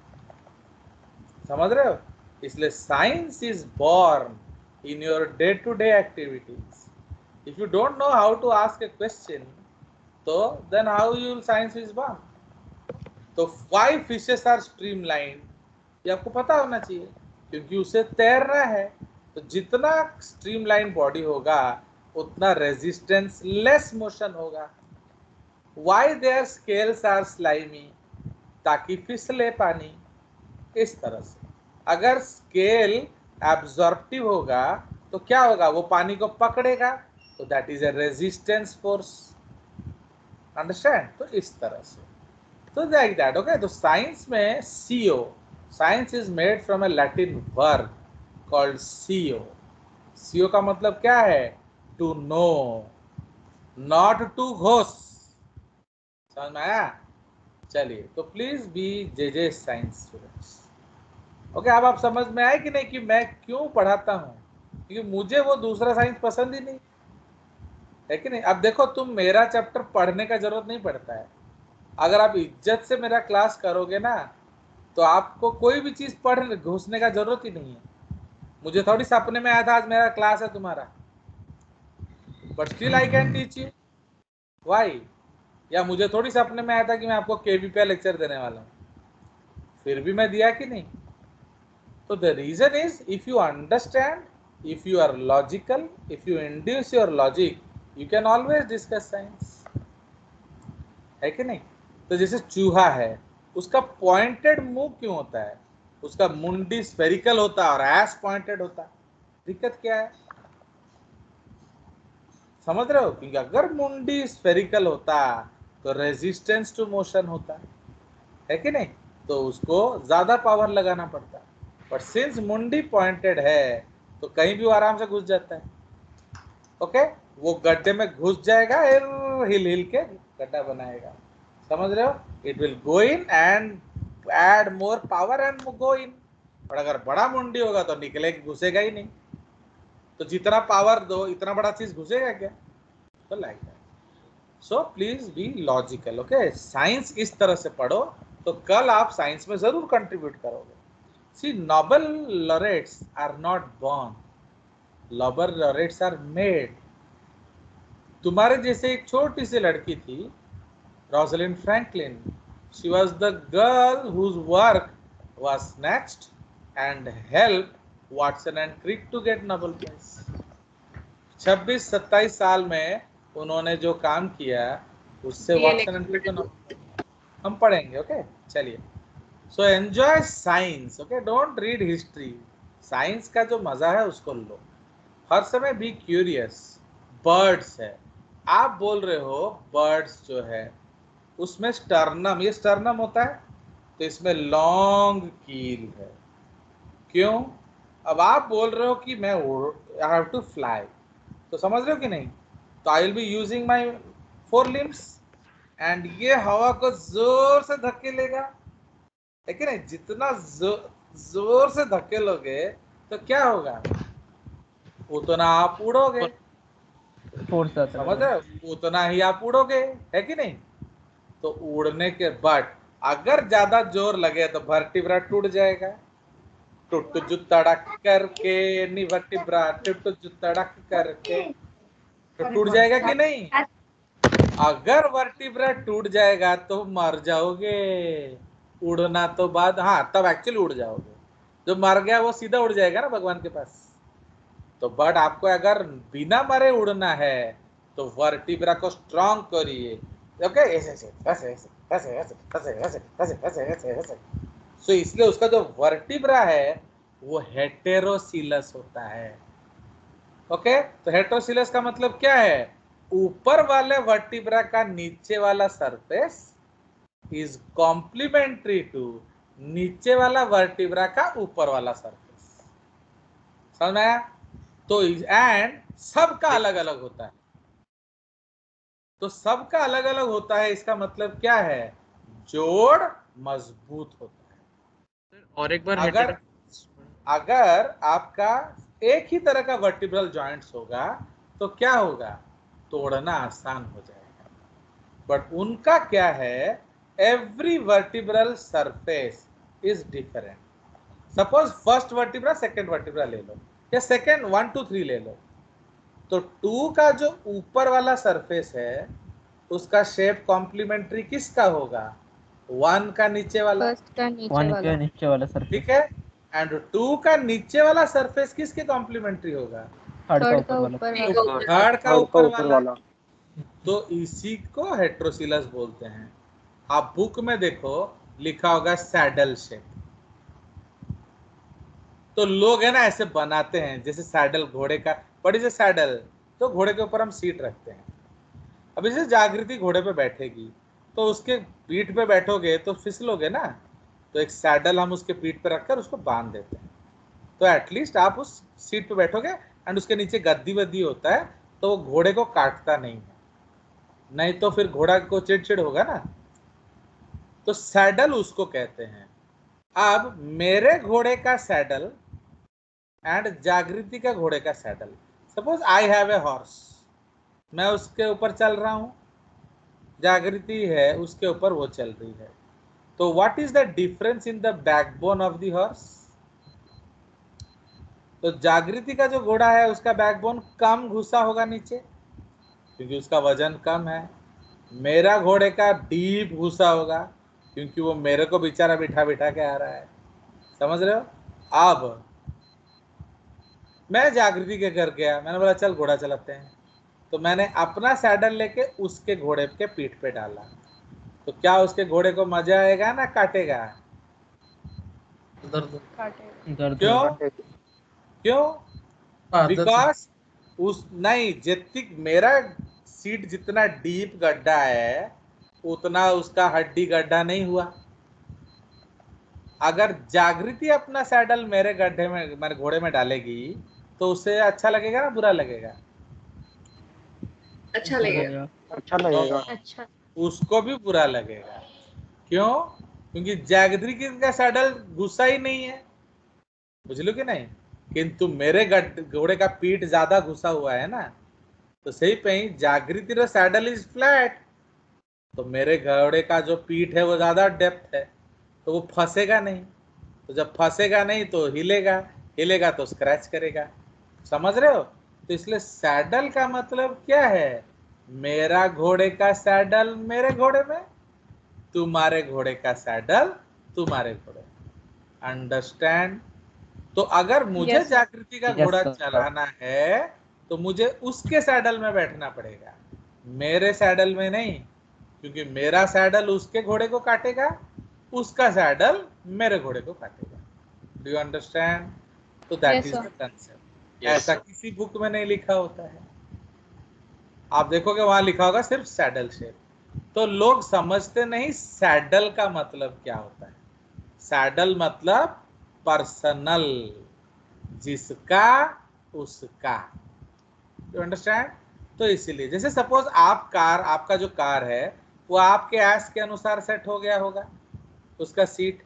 समझ रहे हो? इसलिए science is born in your day to day activities. If you don't know how to ask a question, तो then how you will science is born. तो 5 फिशेस आर स्ट्रीमलाइन, ये आपको पता होना चाहिए, क्योंकि उसे तैरना है। तो जितना स्ट्रीमलाइन बॉडी होगा उतना रेजिस्टेंस लेस मोशन होगा। Why their scales are slimy, ताकि फिसले पानी, इस तरह से। अगर स्केल एब्जॉर्प्टिव होगा तो क्या होगा, वो पानी को पकड़ेगा, तो that is a resistance force, understand? तो इस तरह से, तो लाइक दैट, ओके। तो साइंस में scio, science is made from a Latin verb called scio. Scio का मतलब क्या है? To know, not to guess. समझ में आया? चलिए, तो please be the science students, okay. अब आप समझ में आए कि नहीं कि मैं क्यों पढ़ाता हूँ? क्योंकि मुझे वो दूसरा साइंस पसंद ही नहीं है, कि नहीं? अब देखो, तुम मेरा चैप्टर पढ़ने का जरूरत नहीं पड़ता है, अगर आप इज्जत से मेरा क्लास करोगे ना, तो आपको कोई भी चीज पढ़ घुसने का जरूरत ही नहीं है। मुझे थोड़ी सपने में आया था आज मेरा क्लास है तुम्हारा, but still I can teach you. Why? या मुझे थोड़ी सपने में आया था कि मैं आपको केवीपी लेक्चर देने वाला हूँ, फिर भी मैं दिया कि नहीं? तो the reason is, if you understand, if you are logical, if you induce your logic, you can always discuss science, है कि नहीं? तो जैसे चूहा है, उसका पॉइंटेड मुंह क्यों होता है? उसका मुंडी स्फेरिकल होता है और एस पॉइंटेड होता है। दिक्कत क्या है? समझ रहे हो? क्योंकि अगर मुंडी स्फेरिकल होता तो रेजिस्टेंस टू मोशन होता है कि नहीं? तो उसको ज्यादा पावर लगाना पड़ता, बट सिंस मुंडी पॉइंटेड है तो कहीं भी वो आराम से घुस जाता है, ओके। वो गड्ढे में घुस जाएगा, हिल हिल के गड्ढा बनाएगा, समझ रहे हो? It will go in and add more power and go in. और अगर बड़ा मुंडी होगा तो निकले, घुसेगा ही नहीं। तो जितना पावर दो इतना बड़ा चीज घुसेगा क्या? तो like that. So please be logical, okay. Science इस तरह से पढ़ो तो कल आप साइंस में जरूर कंट्रीब्यूट करोगे। See, Nobel laureates are not born, Nobel laureates are made. तुम्हारे जैसे एक छोटी सी लड़की थी, Rosalind Franklin, she was the girl whose work was snatched and help Watson and Crick to get Nobel prize. 26-27 साल में उन्होंने जो काम किया उससे वाटसन एंड क्रिक को हम पढ़ेंगे, ओके। चलिए, so enjoy science, okay, don't read history. Science का जो मजा है उसको लो, हर समय बी क्यूरियस। बर्ड्स है, आप बोल रहे हो बर्ड्स जो है उसमें स्टर्नम, ये स्टर्नम होता है, तो इसमें लॉन्ग कील है, क्यों? अब आप बोल रहे हो कि मैं आई हैव टू फ्लाई, तो समझ रहे हो कि नहीं? तो I will be using my 4 limbs and ये हवा को जोर से धक्के लेगा, है कि नहीं? जितना जोर से धकेलोगे तो क्या होगा, उतना आप उड़ोगे, फोर्स आता समझ रहे हो, उतना ही आप उड़ोगे, है कि नहीं। तो उड़ने के बाद अगर ज्यादा जोर लगे तो वर्टिब्रा टूट जाएगा, टुट जु तड़क करके, नी वर्टिब्रा टुट जु तड़क करके, तो टूट जाएगा कि नहीं। अगर वर्टिब्रा टूट जाएगा तो मर जाओगे, उड़ना तो बाद, हाँ तब एक्चुअली उड़ जाओगे, जो मर गया वो सीधा उड़ जाएगा ना भगवान के पास। तो बट आपको अगर बिना मरे उड़ना है तो वर्टिब्रा को स्ट्रांग करिए, ओके, ऐसे ऐसे ऐसे ऐसे ऐसे ऐसे ऐसे ऐसे ऐसे ऐसे ऐसे ऐसे। सो इसलिए उसका जो वर्टिब्रा है वो हेटेरोसिलस होता है। ओके, तो हेटेरोसिलस का मतलब क्या है, ऊपर वाले वर्टिब्रा का नीचे वाला सरफेस इज कॉम्प्लीमेंट्री टू नीचे वाला वर्टिब्रा का ऊपर वाला सरफेस। समझ में आया। तो एंड सबका अलग अलग होता है, तो सबका अलग अलग होता है, इसका मतलब क्या है, जोड़ मजबूत होता है। और एक बार अगर अगर आपका एक ही तरह का वर्टिब्रल जॉइंट्स होगा तो क्या होगा, तोड़ना आसान हो जाएगा। बट उनका क्या है, every vertebral surface is different. Suppose first vertebra second vertebra ले लो, या सेकंड 1 2 3 ले लो, तो 2 का जो ऊपर वाला सरफेस है उसका शेप कॉम्प्लीमेंट्री किसका होगा, 1 का नीचे वाला, फर्स्ट का नीचे वन वाला। के नीचे वाला सरफेस, ठीक है। एंड 2 का नीचे वाला सरफेस किसके कॉम्प्लीमेंट्री होगा, थर्ड का थर्ड ऊपर का वाला। ऊपर वाला। थर्ड का थर्ड का ऊपर ऊपर वाला। वाला। तो इसी को हेट्रोसिलस बोलते हैं। आप बुक में देखो लिखा होगा सैडल शेप, तो लोग है ना ऐसे बनाते हैं, जैसे सैडल घोड़े का, बड़ी से सैडल, तो घोड़े के ऊपर हम सीट रखते हैं। अब जैसे जागृति घोड़े पे बैठेगी तो उसके पीठ पे बैठोगे तो फिसलोगे ना, तो एक सैडल हम उसके पीठ पे रखकर उसको बांध देते हैं, तो एटलीस्ट आप उस सीट पे बैठोगे, एंड उसके नीचे गद्दी वद्दी होता है तो वो घोड़े को काटता नहीं है, नहीं तो फिर घोड़ा को चिड़चिड़ होगा ना। तो सैडल उसको कहते हैं। अब मेरे घोड़े का सैडल एंड जागृति का घोड़े का saddle, suppose I have a horse, मैं उसके ऊपर चल रहा हूं, जागृति है उसके ऊपर वो चल रही है, तो what is the difference in the backbone of the horse. तो जागृति का जो घोड़ा है उसका बैकबोन कम घुसा होगा नीचे, क्योंकि उसका वजन कम है। मेरा घोड़े का डीप घुसा होगा, क्योंकि वो मेरे को बेचारा बिठा बिठा के आ रहा है, समझ रहे हो। अब मैं जागृति के घर गया, मैंने बोला चल घोड़ा चलाते हैं, तो मैंने अपना सैडल लेके उसके घोड़े के पीठ पे डाला, तो क्या उसके घोड़े को मजा आएगा ना काटेगा, दर्द। काटेगा। दर्द क्यों होगा। क्यों, आदत। बिकॉज उस नहीं, जितनी मेरा सीट जितना डीप गड्ढा है उतना उसका हड्डी गड्ढा नहीं हुआ। अगर जागृति अपना सैडल मेरे गड्ढे में, मेरे घोड़े में डालेगी तो उसे अच्छा लगेगा ना बुरा लगेगा, अच्छा लगेगा। अच्छा लगेगा। अच्छा। उसको भी बुरा लगेगा। क्यों, क्योंकि जागृति का सैडल घुसा ही नहीं है, बुझ लो कि नहीं, किंतु मेरे घोड़े का पीठ ज्यादा घुसा हुआ है ना, तो सही पे ही जागृति रो सैडल इज फ्लैट, तो मेरे घोड़े का जो पीठ है वो ज्यादा डेप्थ है, तो वो फंसेगा नहीं, तो जब फंसेगा नहीं तो हिलेगा, हिलेगा तो स्क्रैच करेगा, समझ रहे हो। तो इसलिए सैडल का मतलब क्या है, मेरा घोड़े का सैडल मेरे घोड़े में, तुम्हारे घोड़े का सैडल तुम्हारे घोड़े, अंडरस्टैंड। तो अगर मुझे Yes, sir. जागृति का Yes, घोड़ा sir. चलाना है तो मुझे उसके सैडल में बैठना पड़ेगा, मेरे सैडल में नहीं, क्योंकि मेरा सैडल उसके घोड़े को काटेगा, उसका सैडल मेरे घोड़े को काटेगा। Do you understand. तो that Yes, is sir. The concept. ऐसा किसी बुक में नहीं लिखा होता है, आप देखोगे वहां लिखा होगा सिर्फ सैडल शेप। तो लोग समझते नहीं सैडल का मतलब क्या होता है। सैडल मतलब पर्सनल, जिसका उसका, यू अंडरस्टैंड। तो इसीलिए जैसे सपोज आप कार, आपका जो कार है वो आपके ऐस के अनुसार सेट हो गया होगा, उसका सीट,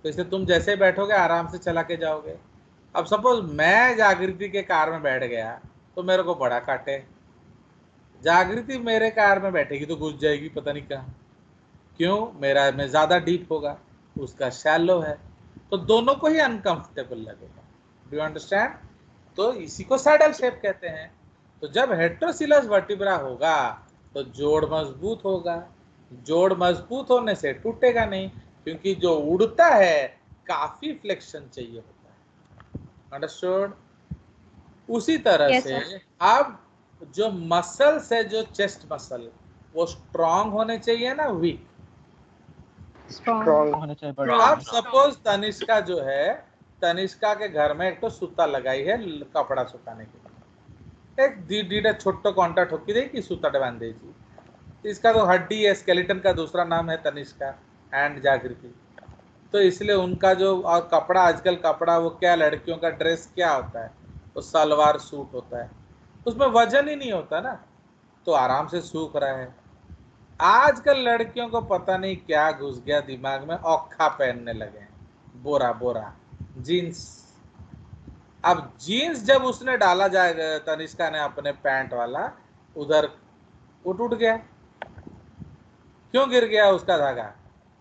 तो इसलिए तुम जैसे बैठोगे आराम से चला के जाओगे। अब सपोज मैं जागृति के कार में बैठ गया तो मेरे को बड़ा काटे, जागृति मेरे कार में बैठेगी तो घुस जाएगी पता नहीं कहाँ। क्यों? मेरा में ज्यादा डीप होगा, उसका शैलो है, तो दोनों को ही अनकंफर्टेबल लगेगा। Do you understand? तो इसी को सैडल शेप कहते हैं। तो जब हेट्रोसिलस वर्टिब्रा होगा तो जोड़ मजबूत होगा, जोड़ मजबूत होने से टूटेगा नहीं, क्योंकि जो उड़ता है काफी फ्लेक्शन चाहिए होता है। अंडरस्टूड? उसी तरह Yes, से sir. अब जो मसल्स है, जो चेस्ट मसल, वो स्ट्रांग होने चाहिए ना वीक? Strong. स्ट्रॉन्ग होने चाहिए Strong. अब सपोज तनिष्का जो है, तनिष्का के घर में एक तो सूता लगाई है कपड़ा सुखाने के लिए, एक दीडा छोटो कॉन्टा ठोकी देगी सूता बांध देगी। इसका तो हड्डी है, स्केलेटन का दूसरा नाम है तनिष्का एंड जागृति। तो इसलिए उनका जो और कपड़ा, आजकल कपड़ा वो क्या, लड़कियों का ड्रेस क्या होता है, वो सलवार सूट होता है, उसमें वजन ही नहीं होता ना, तो आराम से सूख रहा है। आजकल लड़कियों को पता नहीं क्या घुस गया दिमाग में, औखा पहनने लगे हैं, बोरा बोरा जीन्स। अब जीन्स जब उसने डाला जाएगा तनिष्का ने अपने पैंट वाला, उधर वो टूट गया। क्यों गिर गया उसका धागा?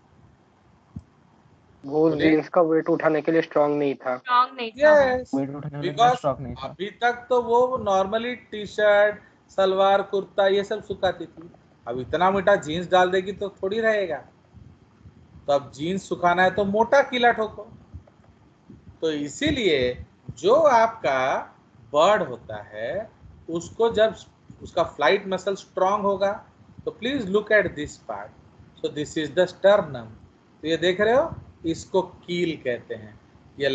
वो जीन्स का वेट उठाने के लिए स्ट्रॉन्ग नहीं था। Strong नहीं था। यस, वेट उठाने के लिए बिकॉज स्टॉक नहीं था। अभी तक तो वो normally T shirt, salwar, kurta ये सब सुखाती थी। अब इतना मोटा जीन्स डाल देगी तो थोड़ी रहेगा। तो अब जीन्स सुखाना है तो मोटा कीला ठोको। तो इसीलिए जो आपका बर्ड होता है, उसको जब उसका फ्लाइट मसल स्ट्रांग होगा, तो please look at this part. So this is the sternum. तो ये देख रहे हो, इसको कील कहते हैं। ये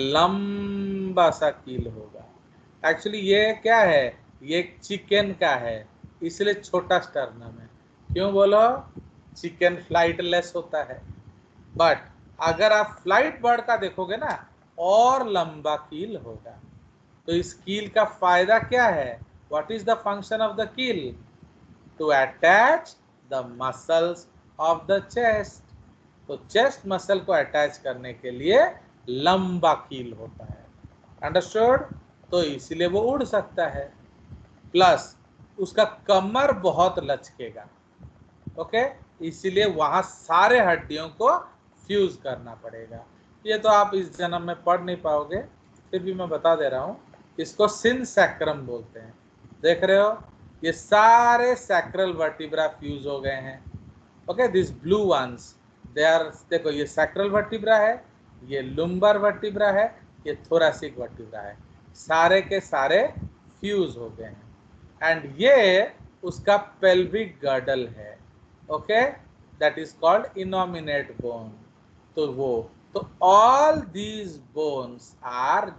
लंबा सा कील होगा। एक्चुअली ये क्या है, ये चिकन का है, इसलिए छोटा स्टर्नम है। क्यों बोलो? चिकन फ्लाइटलेस होता है। बट अगर आप फ्लाइट बर्ड का देखोगे ना, और लंबा कील होगा। तो इस कील का फायदा क्या है? What is the function of the keel? To attach the muscles of the chest. तो चेस्ट मसल को अटैच करने के लिए लंबा कील होता है। अंडरस्टूड? तो इसलिए वो उड़ सकता है। प्लस उसका कमर बहुत लचकेगा। ओके, इसलिए वहां सारे हड्डियों को फ्यूज करना पड़ेगा। ये तो आप इस जन्म में पढ़ नहीं पाओगे, फिर भी मैं बता दे रहा हूँ। इसको सिनसैक्रम बोलते हैं। देख रहे हो, ये सारे सैक्रल वर्टिब्रा फ्यूज हो गए हैं। Okay, this blue ones they are, देखो ये सैक्रल वर्टिब्रा है, ये लुम्बर वर्टिब्रा है, ये थोरैसिक वर्टिब्रा है, सारे के सारे फ्यूज हो गए हैं। एंड ये उसका पेल्विक गर्डल है। Okay, that is called innominate bone. तो वो, तो all these bones are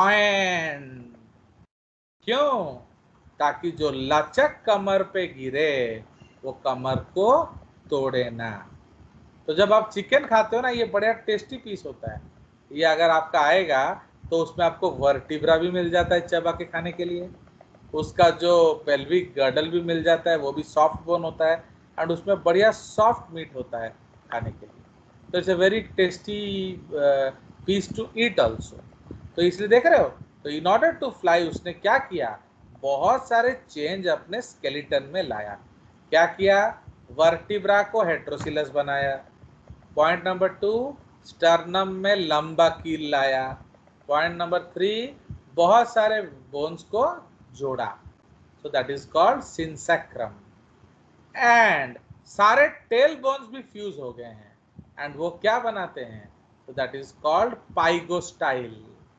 joint. क्यों? ताकि जो लचक कमर पे गिरे वो कमर को तोड़े ना। तो जब आप चिकन खाते हो ना, ये बड़ा टेस्टी पीस होता है। ये अगर आपका आएगा तो उसमें आपको वर्टिब्रा भी मिल जाता है चबा के खाने के लिए, उसका जो पेल्विक गर्डल भी मिल जाता है, वो भी सॉफ्ट बोन होता है, एंड उसमें बढ़िया सॉफ्ट मीट होता है खाने के लिए। तो it's a very tasty piece to eat also. तो इसलिए देख रहे हो, तो इन ऑर्डर टू फ्लाई उसने क्या किया, बहुत सारे चेंज अपने स्केलेटन में लाया। क्या किया? वर्टिब्रा को हेट्रोसिलस बनाया। पॉइंट नंबर 2, स्टर्नम में लंबा कील लाया। पॉइंट नंबर 3, बहुत सारे बोन्स को जोड़ा। So that is called synsacrum. And सारे टेल बोन्स भी फ्यूज हो गए हैं, एंड वो क्या बनाते हैं? तो that is called pygostyle.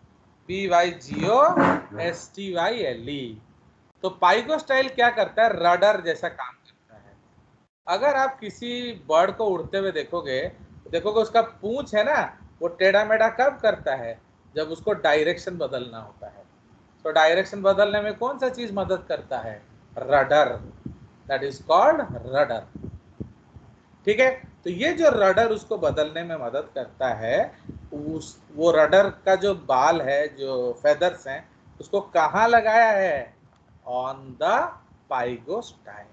PYGOSTYLE। तो पाइगोस्टाइल क्या करता है? रडर जैसा काम करता है। अगर आप किसी बर्ड को उड़ते हुए देखोगे, देखोगे उसका पूंछ है ना, वो टेढ़ा मेढ़ा कब करता है? जब उसको डायरेक्शन बदलना होता है। तो डायरेक्शन बदलने में कौन सा चीज मदद करता है? Rudder. That is called rudder. ठीक है, तो ये जो रडर उसको बदलने में मदद करता है, वो रडर का जो बाल है, जो फेदर्स हैं, उसको कहाँ लगाया है? On the pygostyle.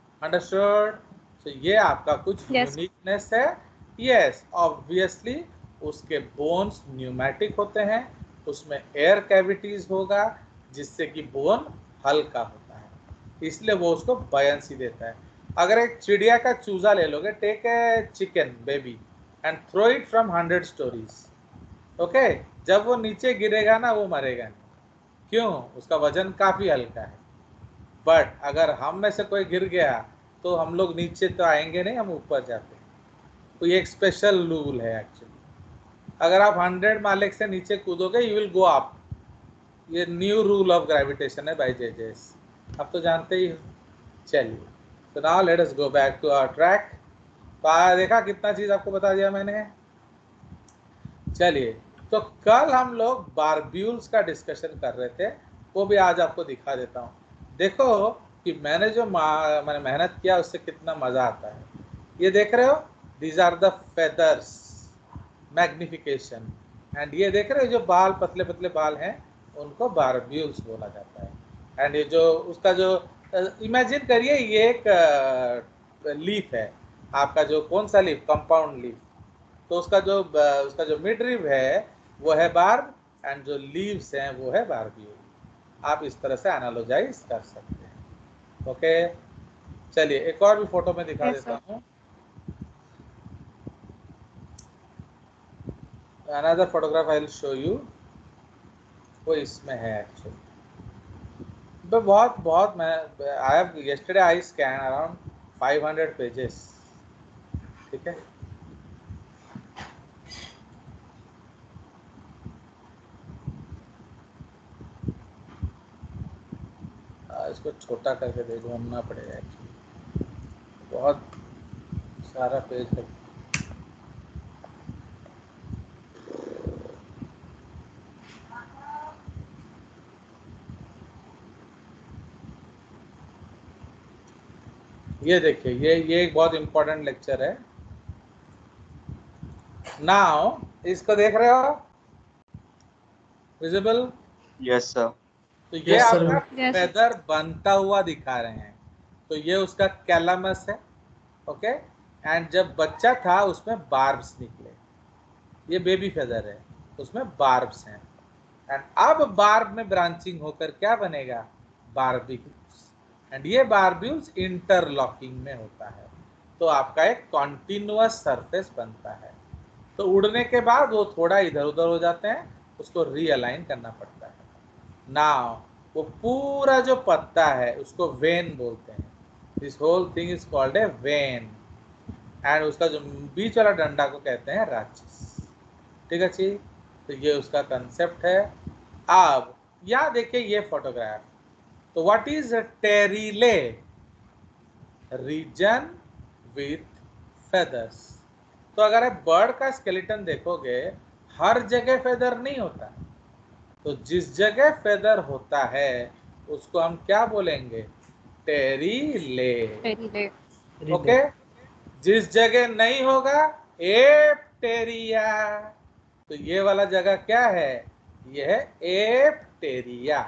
अंडरस्टूड? तो ये आपका कुछ Yes. यूनिकनेस है। यस, ऑब्वियसली उसके बोन्स न्यूमेटिक होते हैं, उसमें एयर कैविटीज होगा जिससे कि बोन हल्का होता है, इसलिए वो उसको बयंसी देता है। अगर एक चिड़िया का चूजा ले लोगे, take a chicken baby and throw it from 100 storeys, okay, जब वो नीचे गिरेगा ना वो मरेगा नहीं, क्यों? उसका वजन काफी हल्का है। बट अगर हम में से कोई गिर गया तो हम लोग नीचे तो आएंगे नहीं, हम ऊपर जाते हैं। तो ये एक स्पेशल रूल है एक्चुअली। अगर आप 100 माले से नीचे कूदोगे यू विल गो अप, ये न्यू रूल ऑफ ग्रेविटेशन है बाय जेजेस, आप तो जानते ही हो। चलिए, तो now let us go back to our track. तो देखा कितना चीज आपको बता दिया मैंने। चलिए, तो कल हम लोग बारब्यूल्स का डिस्कशन कर रहे थे, वो भी आज आपको दिखा देता हूँ। देखो कि मैंने जो मैंने मेहनत किया उससे कितना मजा आता है। ये देख रहे हो, these are the feathers, magnification, and ये देख रहे हो जो बाल, पतले पतले बाल हैं, उनको बारब्यूल्स बोला जाता है। एंड ये जो उसका जो इमेजिन करिए, ये एक लीफ है आपका, जो कौन सा लीफ, कंपाउंड लीफ, तो उसका जो मिडरिब है वो है बार्ब, एंड जो लीव्स हैं वो है बारब्यूल। आप इस तरह से एनालॉजाइज कर सकते हैं। ओके, चलिए एक और भी फोटो में दिखा देता हूँ। Another photograph I will show you, वो इसमें है एक्चुअली। बहुत मैं I have yesterday I scan around 500 pages, ठीक है। इसको छोटा करके दे ढूंढना पड़ेगा एक्चुअली, बहुत सारा पेज है। ये देखिए, ये एक बहुत इंपॉर्टेंट लेक्चर है। नाउ इसको देख रहे हो, विजिबल? Yes sir. तो ये Yes, sir. आपका फेदर बनता हुआ दिखा रहे हैं, तो ये उसका कैलमस है, ओके। एंड जब बच्चा था उसमें बार्ब्स निकले, ये बेबी फेदर है, उसमें बार्ब्स हैं। एंड अब बार्ब में ब्रांचिंग होकर क्या बनेगा, बारब्यूल्स। एंड ये बारब्यूल्स इंटरलॉकिंग में होता है, तो आपका एक कॉन्टिन्यूअस सरफेस बनता है। तो उड़ने के बाद वो थोड़ा इधर उधर हो जाते हैं, उसको रीअलाइन करना पड़ता है। नाउ वो पूरा जो पत्ता है उसको वेन बोलते हैं, this whole thing is called a vane, and उसका जो बीच वाला डंडा को कहते हैं राचिस, ठीक है जी। तो ये उसका कंसेप्ट है। अब यहाँ देखिए ये फोटोग्राफ, तो what is pteryla, region with feathers. तो अगर आप बर्ड का स्केलेटन देखोगे, हर जगह फेदर नहीं होता, तो जिस जगह फेदर होता है उसको हम क्या बोलेंगे, टेरिले, ओके। जिस जगह नहीं होगा, एप्टेरिया। तो ये वाला जगह क्या है, ये है apteria,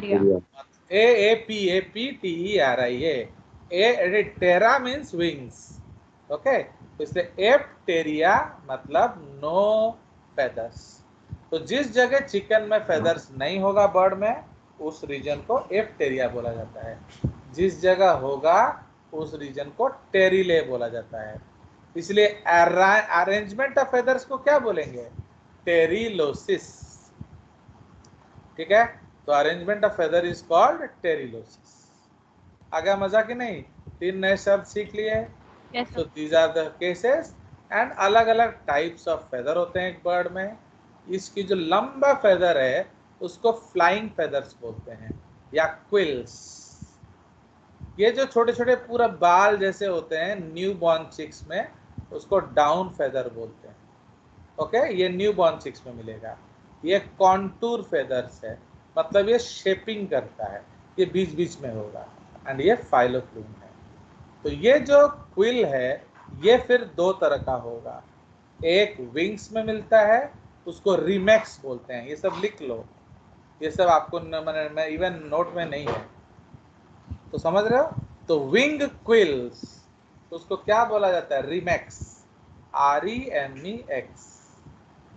AAPAPTERIA। Ptera means wings, okay. तो इसलिए एप्टेरिया मतलब नो फेदर्स। तो जिस जगह चिकन में फेदर्स नहीं होगा बर्ड में, उस रीजन को एप्टेरिया बोला जाता है। जिस जगह होगा उस रीजन को टेरिले बोला जाता है। इसलिए अरेंजमेंट ऑफ फेदर्स को क्या बोलेंगे, टेरिलोसिस, ठीक है। तो arrangement of feather is called pterylosis. आगे मजा कि नहीं, 3 नए शब्द सीख लिए। तो these are the cases, and अलग अलग टाइप्स ऑफ फेदर होते हैं एक बर्ड में। इसकी जो लंबा फेदर है उसको फ्लाइंग फेदर्स बोलते हैं या क्विल्स। ये जो छोटे छोटे पूरा बाल जैसे होते हैं न्यू बॉर्न चिक्स में, उसको डाउन फेदर बोलते हैं, ओके। ये न्यू बॉर्न चिक्स में मिलेगा। ये कॉन्टूर फेदर्स है, मतलब ये शेपिंग करता है, ये बीच बीच में होगा, एंड ये फाइलोप्लूम है। तो ये जो क्विल है ये फिर 2 तरह का होगा, एक विंग्स में मिलता है, उसको रिमेक्स बोलते हैं। ये सब लिख लो, ये सब आपको मैं इवन नोट में नहीं है, तो समझ रहे हो। तो विंग क्विल्स, तो उसको क्या बोला जाता है, remex, REMEX,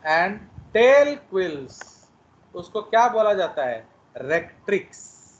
and tail quills उसको क्या बोला जाता है? रेक्ट्रिक्स।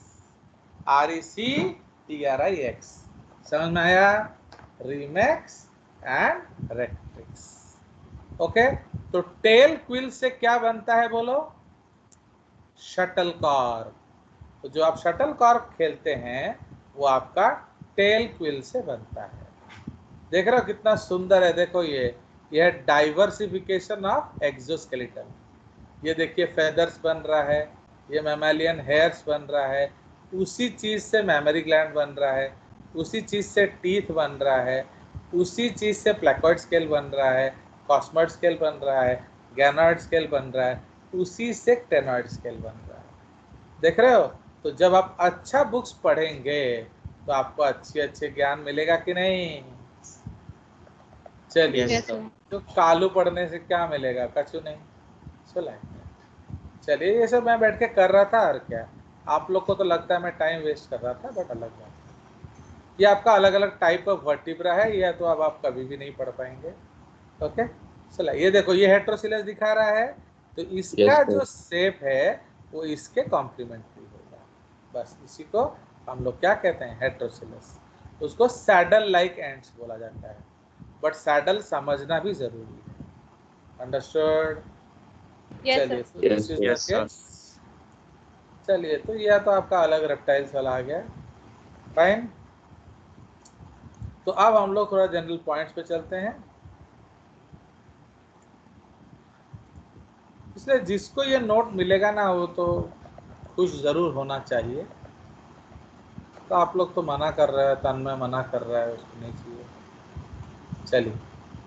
RECTRIX। समझ में आया? Remex and rectrix. ओके, तो टेल क्विल से क्या बनता है बोलो? Shuttle cork. तो जो आप शटल कॉर्क खेलते हैं वो आपका टेल क्विल से बनता है। देख रहे हो कितना सुंदर है? देखो ये डाइवर्सिफिकेशन ऑफ एक्सोस्केलेटन। ये देखिए फेदर्स बन रहा है, ये मैमेलियन हेयर्स बन रहा है, उसी चीज से मेमोरी ग्लैंड बन रहा है, उसी चीज से टीथ बन रहा है, उसी चीज से प्लेकॉइड स्केल बन रहा है, कॉस्मॉइड स्केल बन रहा है, गैनॉइड स्केल बन रहा है, उसी से टेनॉइड स्केल बन रहा है। देख रहे हो? तो जब आप अच्छा बुक्स पढ़ेंगे तो आपको अच्छे ज्ञान मिलेगा कि नहीं? चलिए, Yes, sir. तो कालू पढ़ने से क्या मिलेगा? कछु नहीं। चलिए चलिए, ये सब मैं बैठ के कर रहा था और क्या, आप लोग को तो लगता है मैं टाइम वेस्ट कर रहा था, बट अलग बात। ये आपका अलग अलग टाइप ऑफ वर्टिब्रा है, ये तो अब आप कभी भी नहीं पढ़ पाएंगे। ओके, चलिए ये देखो, ये हेट्रोसिलस दिखा रहा है, तो इसका Yes, sir. जो शेप है वो इसके कॉम्प्लीमेंट्री होगा। बस इसी को हम लोग क्या कहते हैं? हेट्रोसिलस। उसको सैडल लाइक एंड्स बोला जाता है, बट सैडल समझना भी जरूरी है। अंडरस्टूड? Yes, चलिए, sir. तो Yes, this is the yes, sir. Case. चलिए, तो यह तो आपका अलग रेप्टाइल्स वाला आ गया। फाइन, तो अब हम लोग थोड़ा जनरल पॉइंट्स पे चलते हैं। इसलिए जिसको ये नोट मिलेगा ना वो तो खुश जरूर होना चाहिए। तो आप लोग तो मना कर रहे हैं, तन में मना कर रहा है, उसको नहीं चाहिए। चलिए,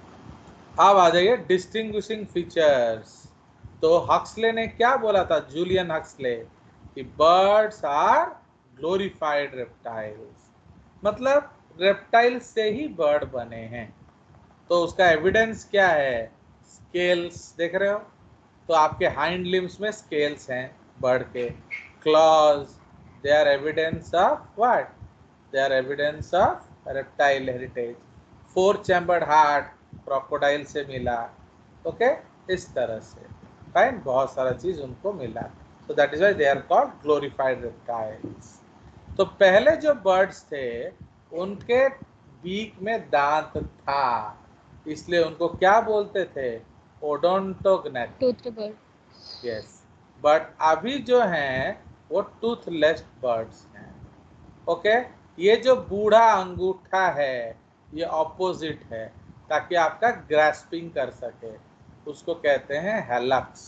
अब आ जाइए डिस्टिंग्विशिंग फीचर्स। तो हक्सले ने क्या बोला था? जूलियन हक्सले कि बर्ड्स आर ग्लोरिफाइड रेप्टाइल्स, मतलब रेप्टाइल से ही बर्ड बने हैं। तो उसका एविडेंस क्या है? स्केल्स देख रहे हो? तो आपके हाइंड लिम्स में स्केल्स हैं बर्ड के। Claws, they are evidence of what? They are evidence of reptile heritage. 4 chambered heart crocodile से मिला। ओके, इस तरह से फाइन, बहुत सारा चीज उनको मिला। तो that is why they are called glorified reptiles. तो पहले जो बर्ड्स थे उनके बीक में दांत था, इसलिए उनको क्या बोलते थे? Odontognath. Toothed bird. Yes, but अभी जो हैं वो टूथलेस बर्ड्स हैं। ओके, ये जो बूढ़ा अंगूठा है ये ऑपोजिट है, ताकि आपका ग्रास्पिंग कर सके, उसको कहते हैं हेलक्स।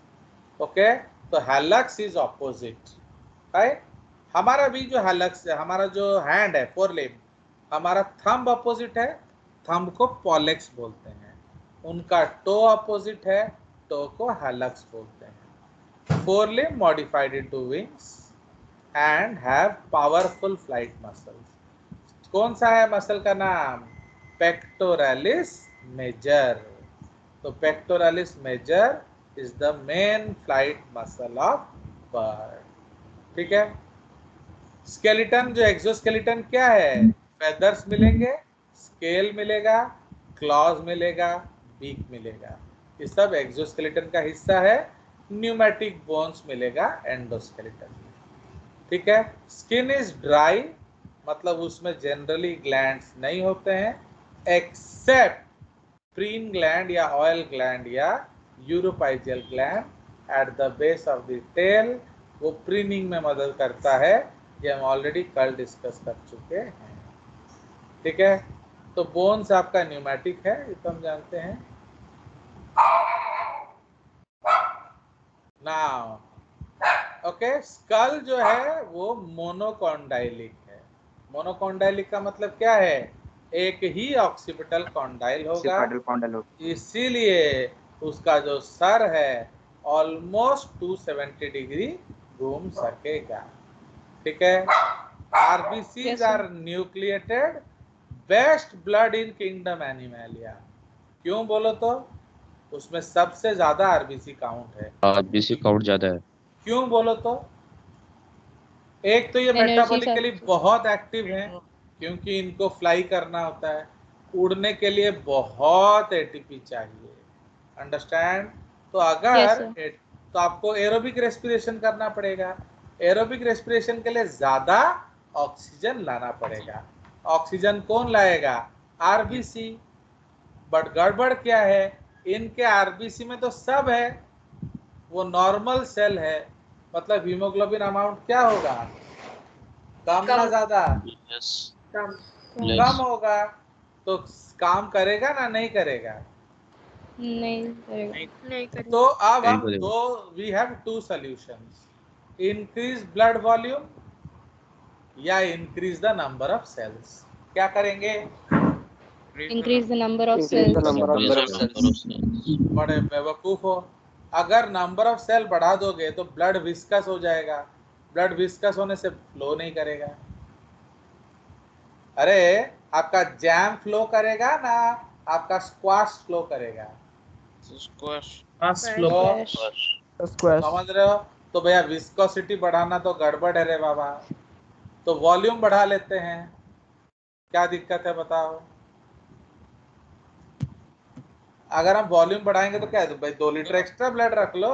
ओके, तो हेलक्स इज ऑपोजिट, राइट? हमारा भी जो हेलक्स है, हमारा जो हैंड है, फोर लिम्ब, हमारा थंब अपोजिट है, थंब को पॉलेक्स बोलते हैं। उनका टो अपोजिट है, टो को हेलक्स बोलते हैं। Fore limb modified into wings and have powerful flight muscles. कौन सा है मसल का नाम? Pectoralis major. तो pectoralis major is the main flight muscle of bird. ठीक है। स्केलेटन, जो एक्सोस्केलेटन क्या है? फेदर्स मिलेंगे, स्केल मिलेगा, क्लॉज मिलेगा, बीक मिलेगा, ये सब एक्सोस्केलेटन का हिस्सा है। न्यूमेटिक बोन्स मिलेगा एंडोस्केलेटन में। ठीक है। स्किन इज ड्राई, मतलब उसमें जनरली ग्लैंड्स नहीं होते हैं, एक्सेप्ट प्रीन ग्लैंड या ऑयल ग्लैंड या uropygial gland at the base of the tail, वो प्रीनिंग में मदद करता है। ये हम ऑलरेडी कल डिस्कस कर चुके हैं। ठीक है। तो बोन्स आपका न्यूमेटिक है, ये तो हम जानते हैं। नाउ ओके, स्कल जो है वो मोनोकॉन्डाइलिक है। मोनोकॉन्डाइलिक का मतलब क्या है? एक ही ऑक्सीपिटल कॉन्डाइल होगा, इसीलिए उसका जो सर है ऑलमोस्ट 270 डिग्री घूम सकेगा। ठीक है। RBCs Yes, sir. Are nucleated best blood in kingdom Animalia. क्यों बोलो तो? उसमें सबसे ज्यादा आरबीसी काउंट है। RBC काउंट ज्यादा है। क्यों बोलो तो? एक तो ये Energy मेटाबॉलिकली surplus. बहुत एक्टिव हैं, क्योंकि इनको फ्लाई करना होता है। उड़ने के लिए बहुत एटीपी चाहिए। अंडरस्टैंड? तो अगर Yes, sir. तो आपको एरोबिक रेस्पिरेशन करना पड़ेगा। एरोबिक रेस्पिरेशन के लिए ज्यादा ऑक्सीजन लाना पड़ेगा। ऑक्सीजन कौन लाएगा? आरबीसी। बट गड़बड़ क्या है, इनके आरबीसी में तो सब है, वो नॉर्मल सेल है, मतलब हीमोग्लोबिन अमाउंट क्या होगा? कम ना ज्यादा? कम होगा। तो काम करेगा ना नहीं करेगा? नहीं करेगा। नहीं करेगा। तो अब नहीं हम करेगा। दो, we have two solutions, increase blood volume या increase the number of cells. क्या करेंगे? Increase the number of Increase the cells. number of cells. बड़े बेवकूफ हो। अगर नंबर ऑफ सेल बढ़ा दोगे तो ब्लड विस्कस हो जाएगा। ब्लड विस्कस होने से फ्लो नहीं करेगा। अरे आपका जैम फ्लो करेगा ना आपका स्क्वाश फ्लो करेगा? स्क्वाश। Pass flow. तो स्क्वाश। समझ रहे हो? तो भैया विस्कोसिटी बढ़ाना तो गड़बड़ है रे बाबा। तो वॉल्यूम बढ़ा लेते हैं, क्या दिक्कत है बताओ? अगर हम वॉल्यूम बढ़ाएंगे तो क्या है, तो भाई 2 लीटर एक्स्ट्रा ब्लड रख लो।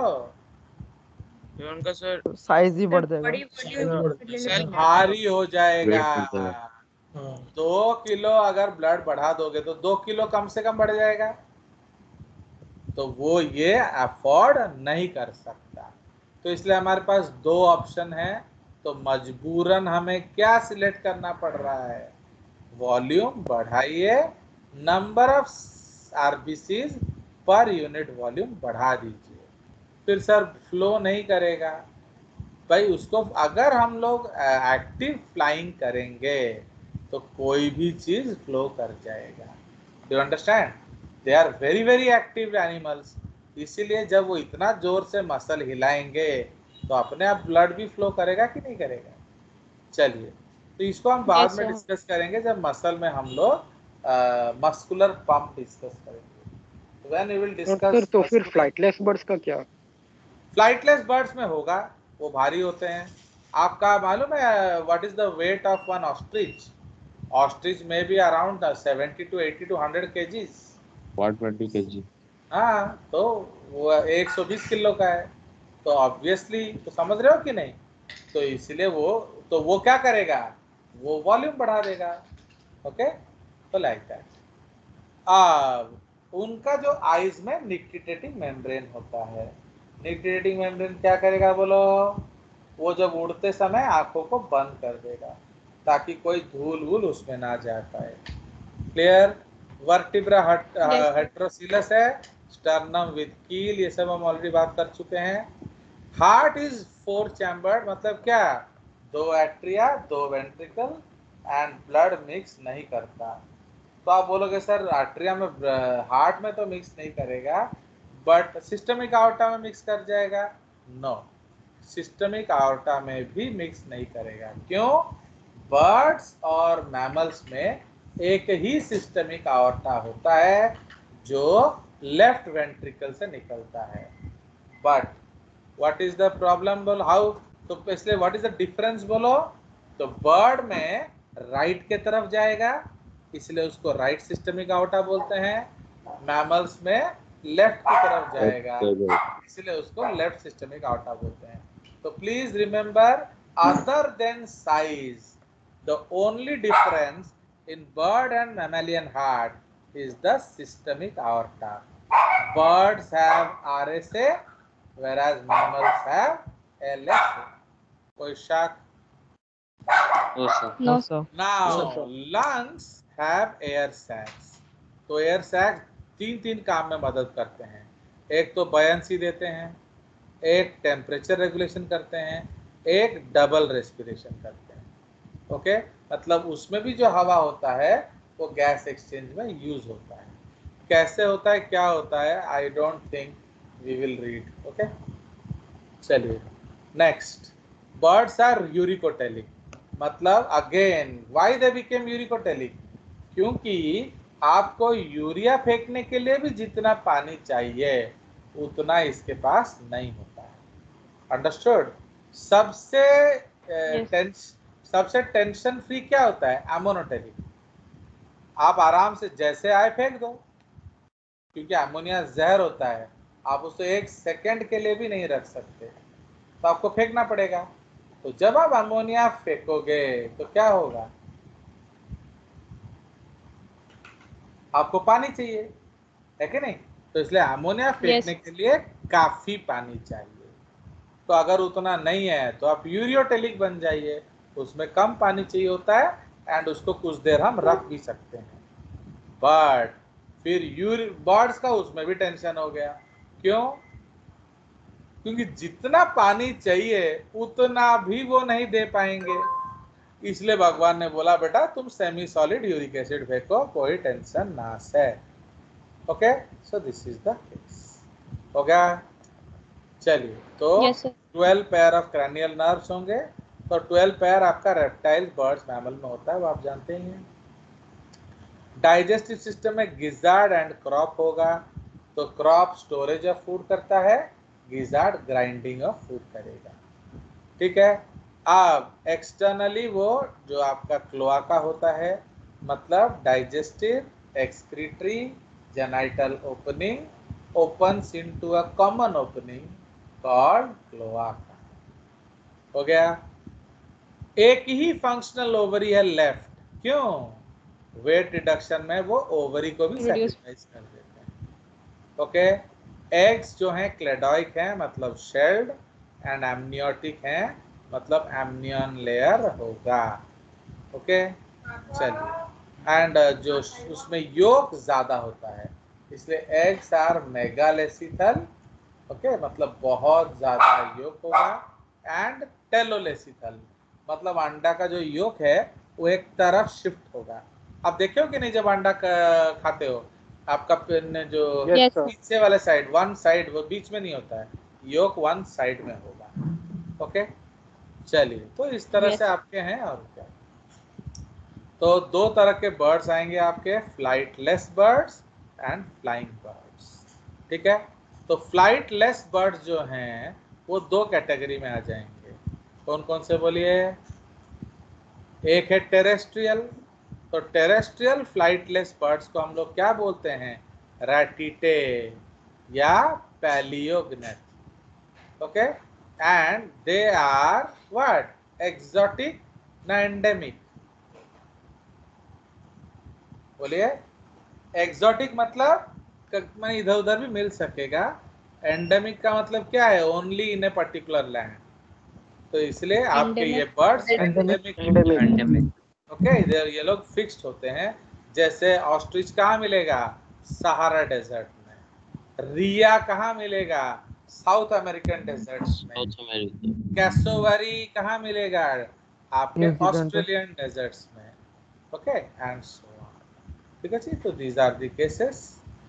ये उनका सर साइज ही बढ़ जाएगा। बड़ी बड़ी सेल भारी हो जाएगा। वेट बढ़ जाएगा। हाँ, 2 किलो अगर ब्लड बढ़ा दोगे तो 2 किलो कम से कम बढ़ जाएगा। तो वो ये अफोर्ड नहीं कर सकता। तो इसलिए हमारे पास 2 ऑप्शन है। तो मजबूरन हमें क्या सिलेक्ट करना पड़ रहा है? वॉल्यूम बढ़ाइए, number of RBCs per unit volume बढ़ा दीजिए। फिर सर फ्लो नहीं करेगा। भाई उसको अगर हम लोग एक्टिव फ्लाइंग करेंगे तो कोई भी चीज फ्लो कर जाएगा। Do understand? They are very very active animals. इसीलिए जब वो इतना जोर से मसल हिलाएंगे तो अपने आप ब्लड भी फ्लो करेगा कि नहीं करेगा? चलिए, तो इसको हम बाद Yes, में sir. डिस्कस करेंगे जब मसल में हम लोग मस्कुलर पंप डिस्कस करेंगे। When we will sir discuss तो फिर फ्लाइटलेस बर्ड्स का क्या? फ्लाइटलेस बर्ड्स में होगा, वो भारी होते हैं। आपका मालूम है what is the weight of one ostrich? Ostrich में भी around 70 to 80 to 100 kgs। 120 kg। हाँ, तो वो 120 किलो का है। तो ऑब्वियसली तो समझ रहे हो कि नहीं? तो इसलिए वो क्या करेगा? वो वॉल्यूम बढ़ा देगा। ओके, तो लाइक दैट। अब उनका जो आईज में निक्टिटेटिंग मेम्ब्रेन होता है, निक्टिटेटिंग मेम्ब्रेन क्या करेगा बोलो? वो जब उड़ते समय आंखों को बंद कर देगा ताकि कोई धूल वूल उसमें ना जा पाए। Clear? Vertebra Yes, sir. Heterocoelous है, स्टर्नम विद कील, ये सब हम ऑलरेडी बात कर चुके हैं। हार्ट इज 4 चैम्बर्ड, मतलब क्या? 2 atria, 2 ventricle and blood mix नहीं करता। तो आप बोलोगे सर आर्ट्रिया में, हार्ट में तो मिक्स नहीं करेगा बट सिस्टमिक आवर्टा में मिक्स कर जाएगा? नो, सिस्टमिक आवर्टा में भी मिक्स नहीं करेगा। क्यों? बर्ड्स और मैमल्स में एक ही सिस्टमिक आवर्टा होता है जो लेफ्ट वेंट्रिकल से निकलता है। But what is the problem बोलो? हाउ? तो इसलिए व्हाट इज द डिफरेंस बोलो? तो बर्ड में राइट के तरफ जाएगा, इसलिए उसको राइट सिस्टमिक आवर्टा बोलते हैं। मैमल्स में लेफ्ट की तरफ जाएगा, इसलिए उसको लेफ्ट सिस्टमिक आवर्टा बोलते हैं। तो please remember, other than size, the only difference in bird and mammalian heart is the systemic aorta. Birds have RSA whereas mammals have LSA. कोई शक? No, sir. Now lungs have air sacs. तो एयर सैक 3 काम में मदद करते हैं। एक तो बयांसी देते हैं, एक टेम्परेचर रेगुलेशन करते हैं, एक डबल रेस्पिरेशन करते हैं। ओके, मतलब उसमें भी जो हवा होता है वो गैस एक्सचेंज में यूज होता है। कैसे होता है, क्या होता है, I don't think we will read. Okay, चलिए नेक्स्ट। बर्ड्स आर यूरिकोटेलिक, मतलब again why they became uricotelic? क्योंकि आपको यूरिया फेंकने के लिए भी जितना पानी चाहिए उतना इसके पास नहीं होता है। अंडरस्टूड? सबसे टेंशन फ्री क्या होता है? एमोनोटेरिक। आप आराम से जैसे आए फेंक दो, क्योंकि अमोनिया जहर होता है। आप उसे 1 सेकंड के लिए भी नहीं रख सकते, तो आपको फेंकना पड़ेगा। तो जब आप अमोनिया फेंकोगे तो क्या होगा, आपको पानी चाहिए, है कि नहीं? तो इसलिए अमोनिया फेंकने Yes. के लिए काफी पानी चाहिए। तो अगर उतना नहीं है तो आप यूरियोटेलिक बन जाइए, उसमें कम पानी चाहिए होता है एंड उसको कुछ देर हम रख भी सकते हैं। बट फिर बर्ड्स का उसमें भी टेंशन हो गया। क्यों? क्योंकि जितना पानी चाहिए उतना भी वो नहीं दे पाएंगे। इसलिए भगवान ने बोला बेटा तुम सेमी सॉलिड यूरिक एसिड फेंको, कोई टेंशन ना से। Okay, so this is the case. हो गया? चलिए, तो Yes, sir. 12 pair of cranial nerves होंगे। तो 12 पेयर आपका रेप्टाइल, बर्ड्स, मैमल में होता है, वो आप जानते ही हैं। डाइजेस्टिव सिस्टम में गिजार्ड एंड क्रॉप होगा। तो क्रॉप स्टोरेज ऑफ फूड करता है, गिजार्ड ग्राइंडिंग ऑफ फूड करेगा। ठीक है। अब एक्सटर्नली वो जो आपका क्लोआका होता है, मतलब digestive, excretory, genital opening opens into a common opening called cloaca। हो गया? एक ही फंक्शनल ओवरी है लेफ्ट। क्यों? वेट रिडक्शन में वो ओवरी को भी Reduce. सैक्रिफाइस कर देते हैं। ओके। एग्स जो हैं क्लेडॉइक हैं, मतलब शेल्ड, एंड एमनियोटिक हैं, मतलब एमनियन लेयर होगा। ओके, चलिए। एंड जो उसमें योक ज्यादा होता है, इसलिए एग्स आर मेगालेसिथल। ओके, मतलब बहुत ज्यादा योक होगा। एंड टेलोलेसिथल, मतलब अंडा का जो योक है वो एक तरफ शिफ्ट होगा। आप देखे हो कि नहीं, जब अंडा खाते हो, आपका जो Yes, sir. पीछे वाले साइड, वन साइड, वो बीच में नहीं होता है, योक वन साइड में होगा। ओके, चलिए, तो इस तरह Yes. से आपके हैं। और क्या, तो दो तरह के बर्ड्स आएंगे आपके, flightless birds and flying birds. ठीक है। तो फ्लाइटलेस बर्ड्स जो हैं वो दो कैटेगरी में आ जाएंगे। कौन कौन से बोलिए? एक है टेरेस्ट्रियल। तो टेरेस्ट्रियल फ्लाइटलेस बर्ड्स को हम लोग क्या बोलते हैं? रैटिटे या palaeognath. Okay, and they are what? Exotic ना एंडेमिक? बोलिए। एक्सोटिक मतलब मैं इधर उधर भी मिल सकेगा। एंडेमिक का मतलब क्या है? Only in a particular land. तो इसलिए आपके ये Endemic. Birds Endemic. Endemic. Okay, इधर ये लोग फिक्स्ड होते हैं। जैसे ऑस्ट्रिच कहाँ मिलेगा? सहारा डेजर्ट में। रिया कहाँ मिलेगा? साउथ अमेरिकन डेजर्ट्स में। कैसोवरी कहाँ मिलेगा? आपके न्यूजीलैंड में। ऑस्ट्रेलियन डेजर्ट्स में। Okay, and so on. ठीक है जी, तो these are the cases.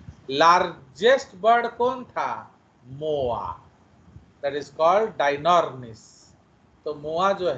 Largest bird कौन था? Moa, that is called Dinornis. तो मोआ जो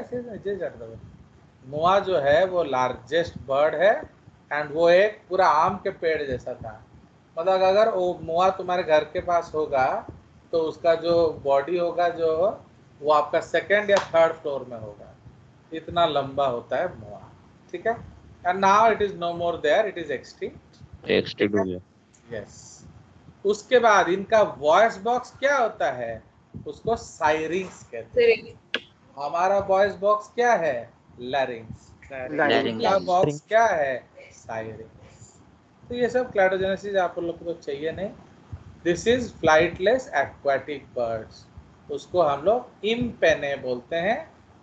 है, मोआ जो है वो लार्जेस्ट बर्ड है, एंड वो एक पूरा आम के पेड़ जैसा था। मतलब अगर वो मोआ तुम्हारे घर के पास होगा तो उसका जो बॉडी होगा, जो वो आपका सेकंड या थर्ड फ्लोर में होगा। इतना लंबा होता है मोआ। ठीक है। And now it is no more there, it is extinct. Extend हो गया। यस। उसके बाद इनका वॉइस बॉक्स क्या होता है? उसको साइरिंग्स कहते हैं। हमारा वॉइस बॉक्स क्या है? लैरिंग्स। इनका बॉक्स क्या है? साइरिंग्स। तो ये सब क्लैडोजेनेसिस आप लोग को तो चाहिए नहीं। This is flightless aquatic birds, उसको हम लोग इम्पेने बोलते हैं।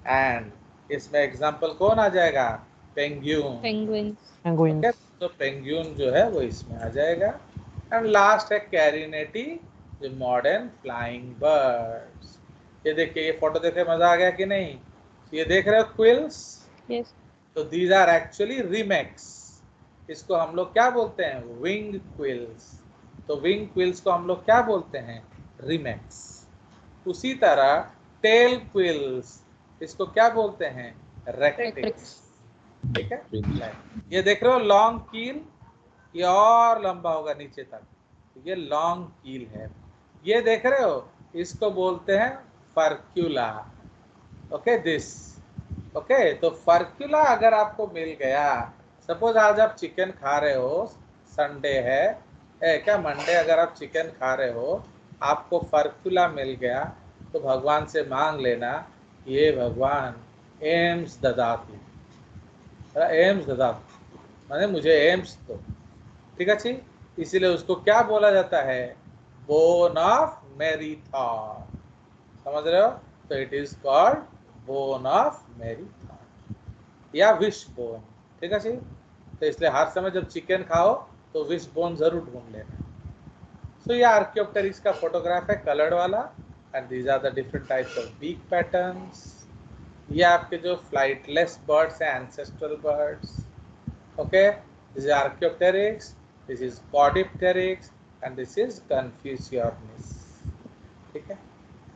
एंड इसमें एग्जांपल कौन आ जाएगा? पेंगुइन। Penguins. ओके, तो पेंगुइन जो है वो इसमें आ जाएगा। एंड लास्ट है कैरिनेटी, जो मॉडर्न फ्लाइंग बर्ड्स। ये देखिए, ये फोटो देखे मजा आ गया कि नहीं? ये देख रहे हो क्विल्स? Yes. तो दीज आर एक्चुअली रिमेक्स। इसको हम लोग क्या बोलते हैं? Wing quills. तो विंग क्विल्स को हम लोग क्या बोलते हैं? रिमेक्स। उसी तरह टेल क्विल्स, इसको क्या बोलते हैं? रेक्टिक्स। ठीक है। ये देख रहे हो लॉन्ग कील, ये और लंबा होगा नीचे तक, तो ये लॉन्ग कील है। ये देख रहे हो, इसको बोलते हैं फर्क्यूला। Okay, this. ओके, तो फर्क्यूला अगर आपको मिल गया, सपोज आज आप चिकन खा रहे हो, संडे है क्या, मंडे, अगर आप चिकन खा रहे हो आपको फॉर्मूला मिल गया तो भगवान से मांग लेना, ये भगवान एम्स ददाती, एम्स ददाती माने मुझे एम्स दो, ठीक है जी। इसीलिए उसको क्या बोला जाता है, बोन ऑफ मैरीथन, समझ रहे हो। तो it is called bone of merrythought या विश बोन, ठीक है जी। तो इसलिए हर समय जब चिकन खाओ तो विश बोन जरूर ढूंढ लेना। सो ये आर्कियोप्टेरिक्स का फोटोग्राफ है कलर्ड वाला, and these are the different types of beak patterns. ये आपके जो फ्लाइटलेस बर्ड्स हैं, ancestral birds, okay. This is Archaeopteryx, this is Podopteryx and this is Confuciusornis, ठीक है।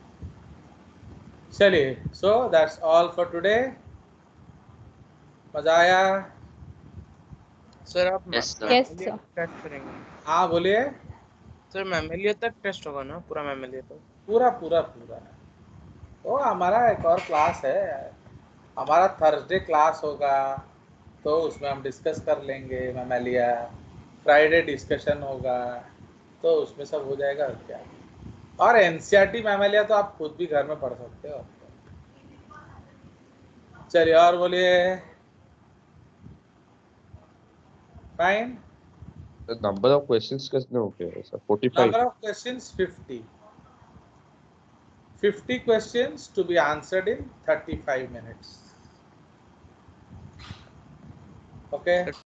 चलिए, so that's all for today. मजा आया? सर आप Yes, sir. टेस्ट करेंगे? हाँ बोलिए। सर मैमेलिया तक टेस्ट होगा ना, पूरा मैमेलिया तक? पूरा पूरा पूरा। तो हमारा एक और क्लास है, हमारा थर्सडे क्लास होगा, तो उसमें हम डिस्कस कर लेंगे मैमेलिया। फ्राइडे डिस्कशन होगा, तो उसमें सब हो जाएगा और क्या। और एनसीईआरटी मैमेलिया तो आप खुद भी घर में पढ़ सकते हो। चलिए और बोलिए। Fine. The number of questions कितने हो गए सर? 45. Number of questions 50. 50 questions to be answered in 35 minutes. Okay.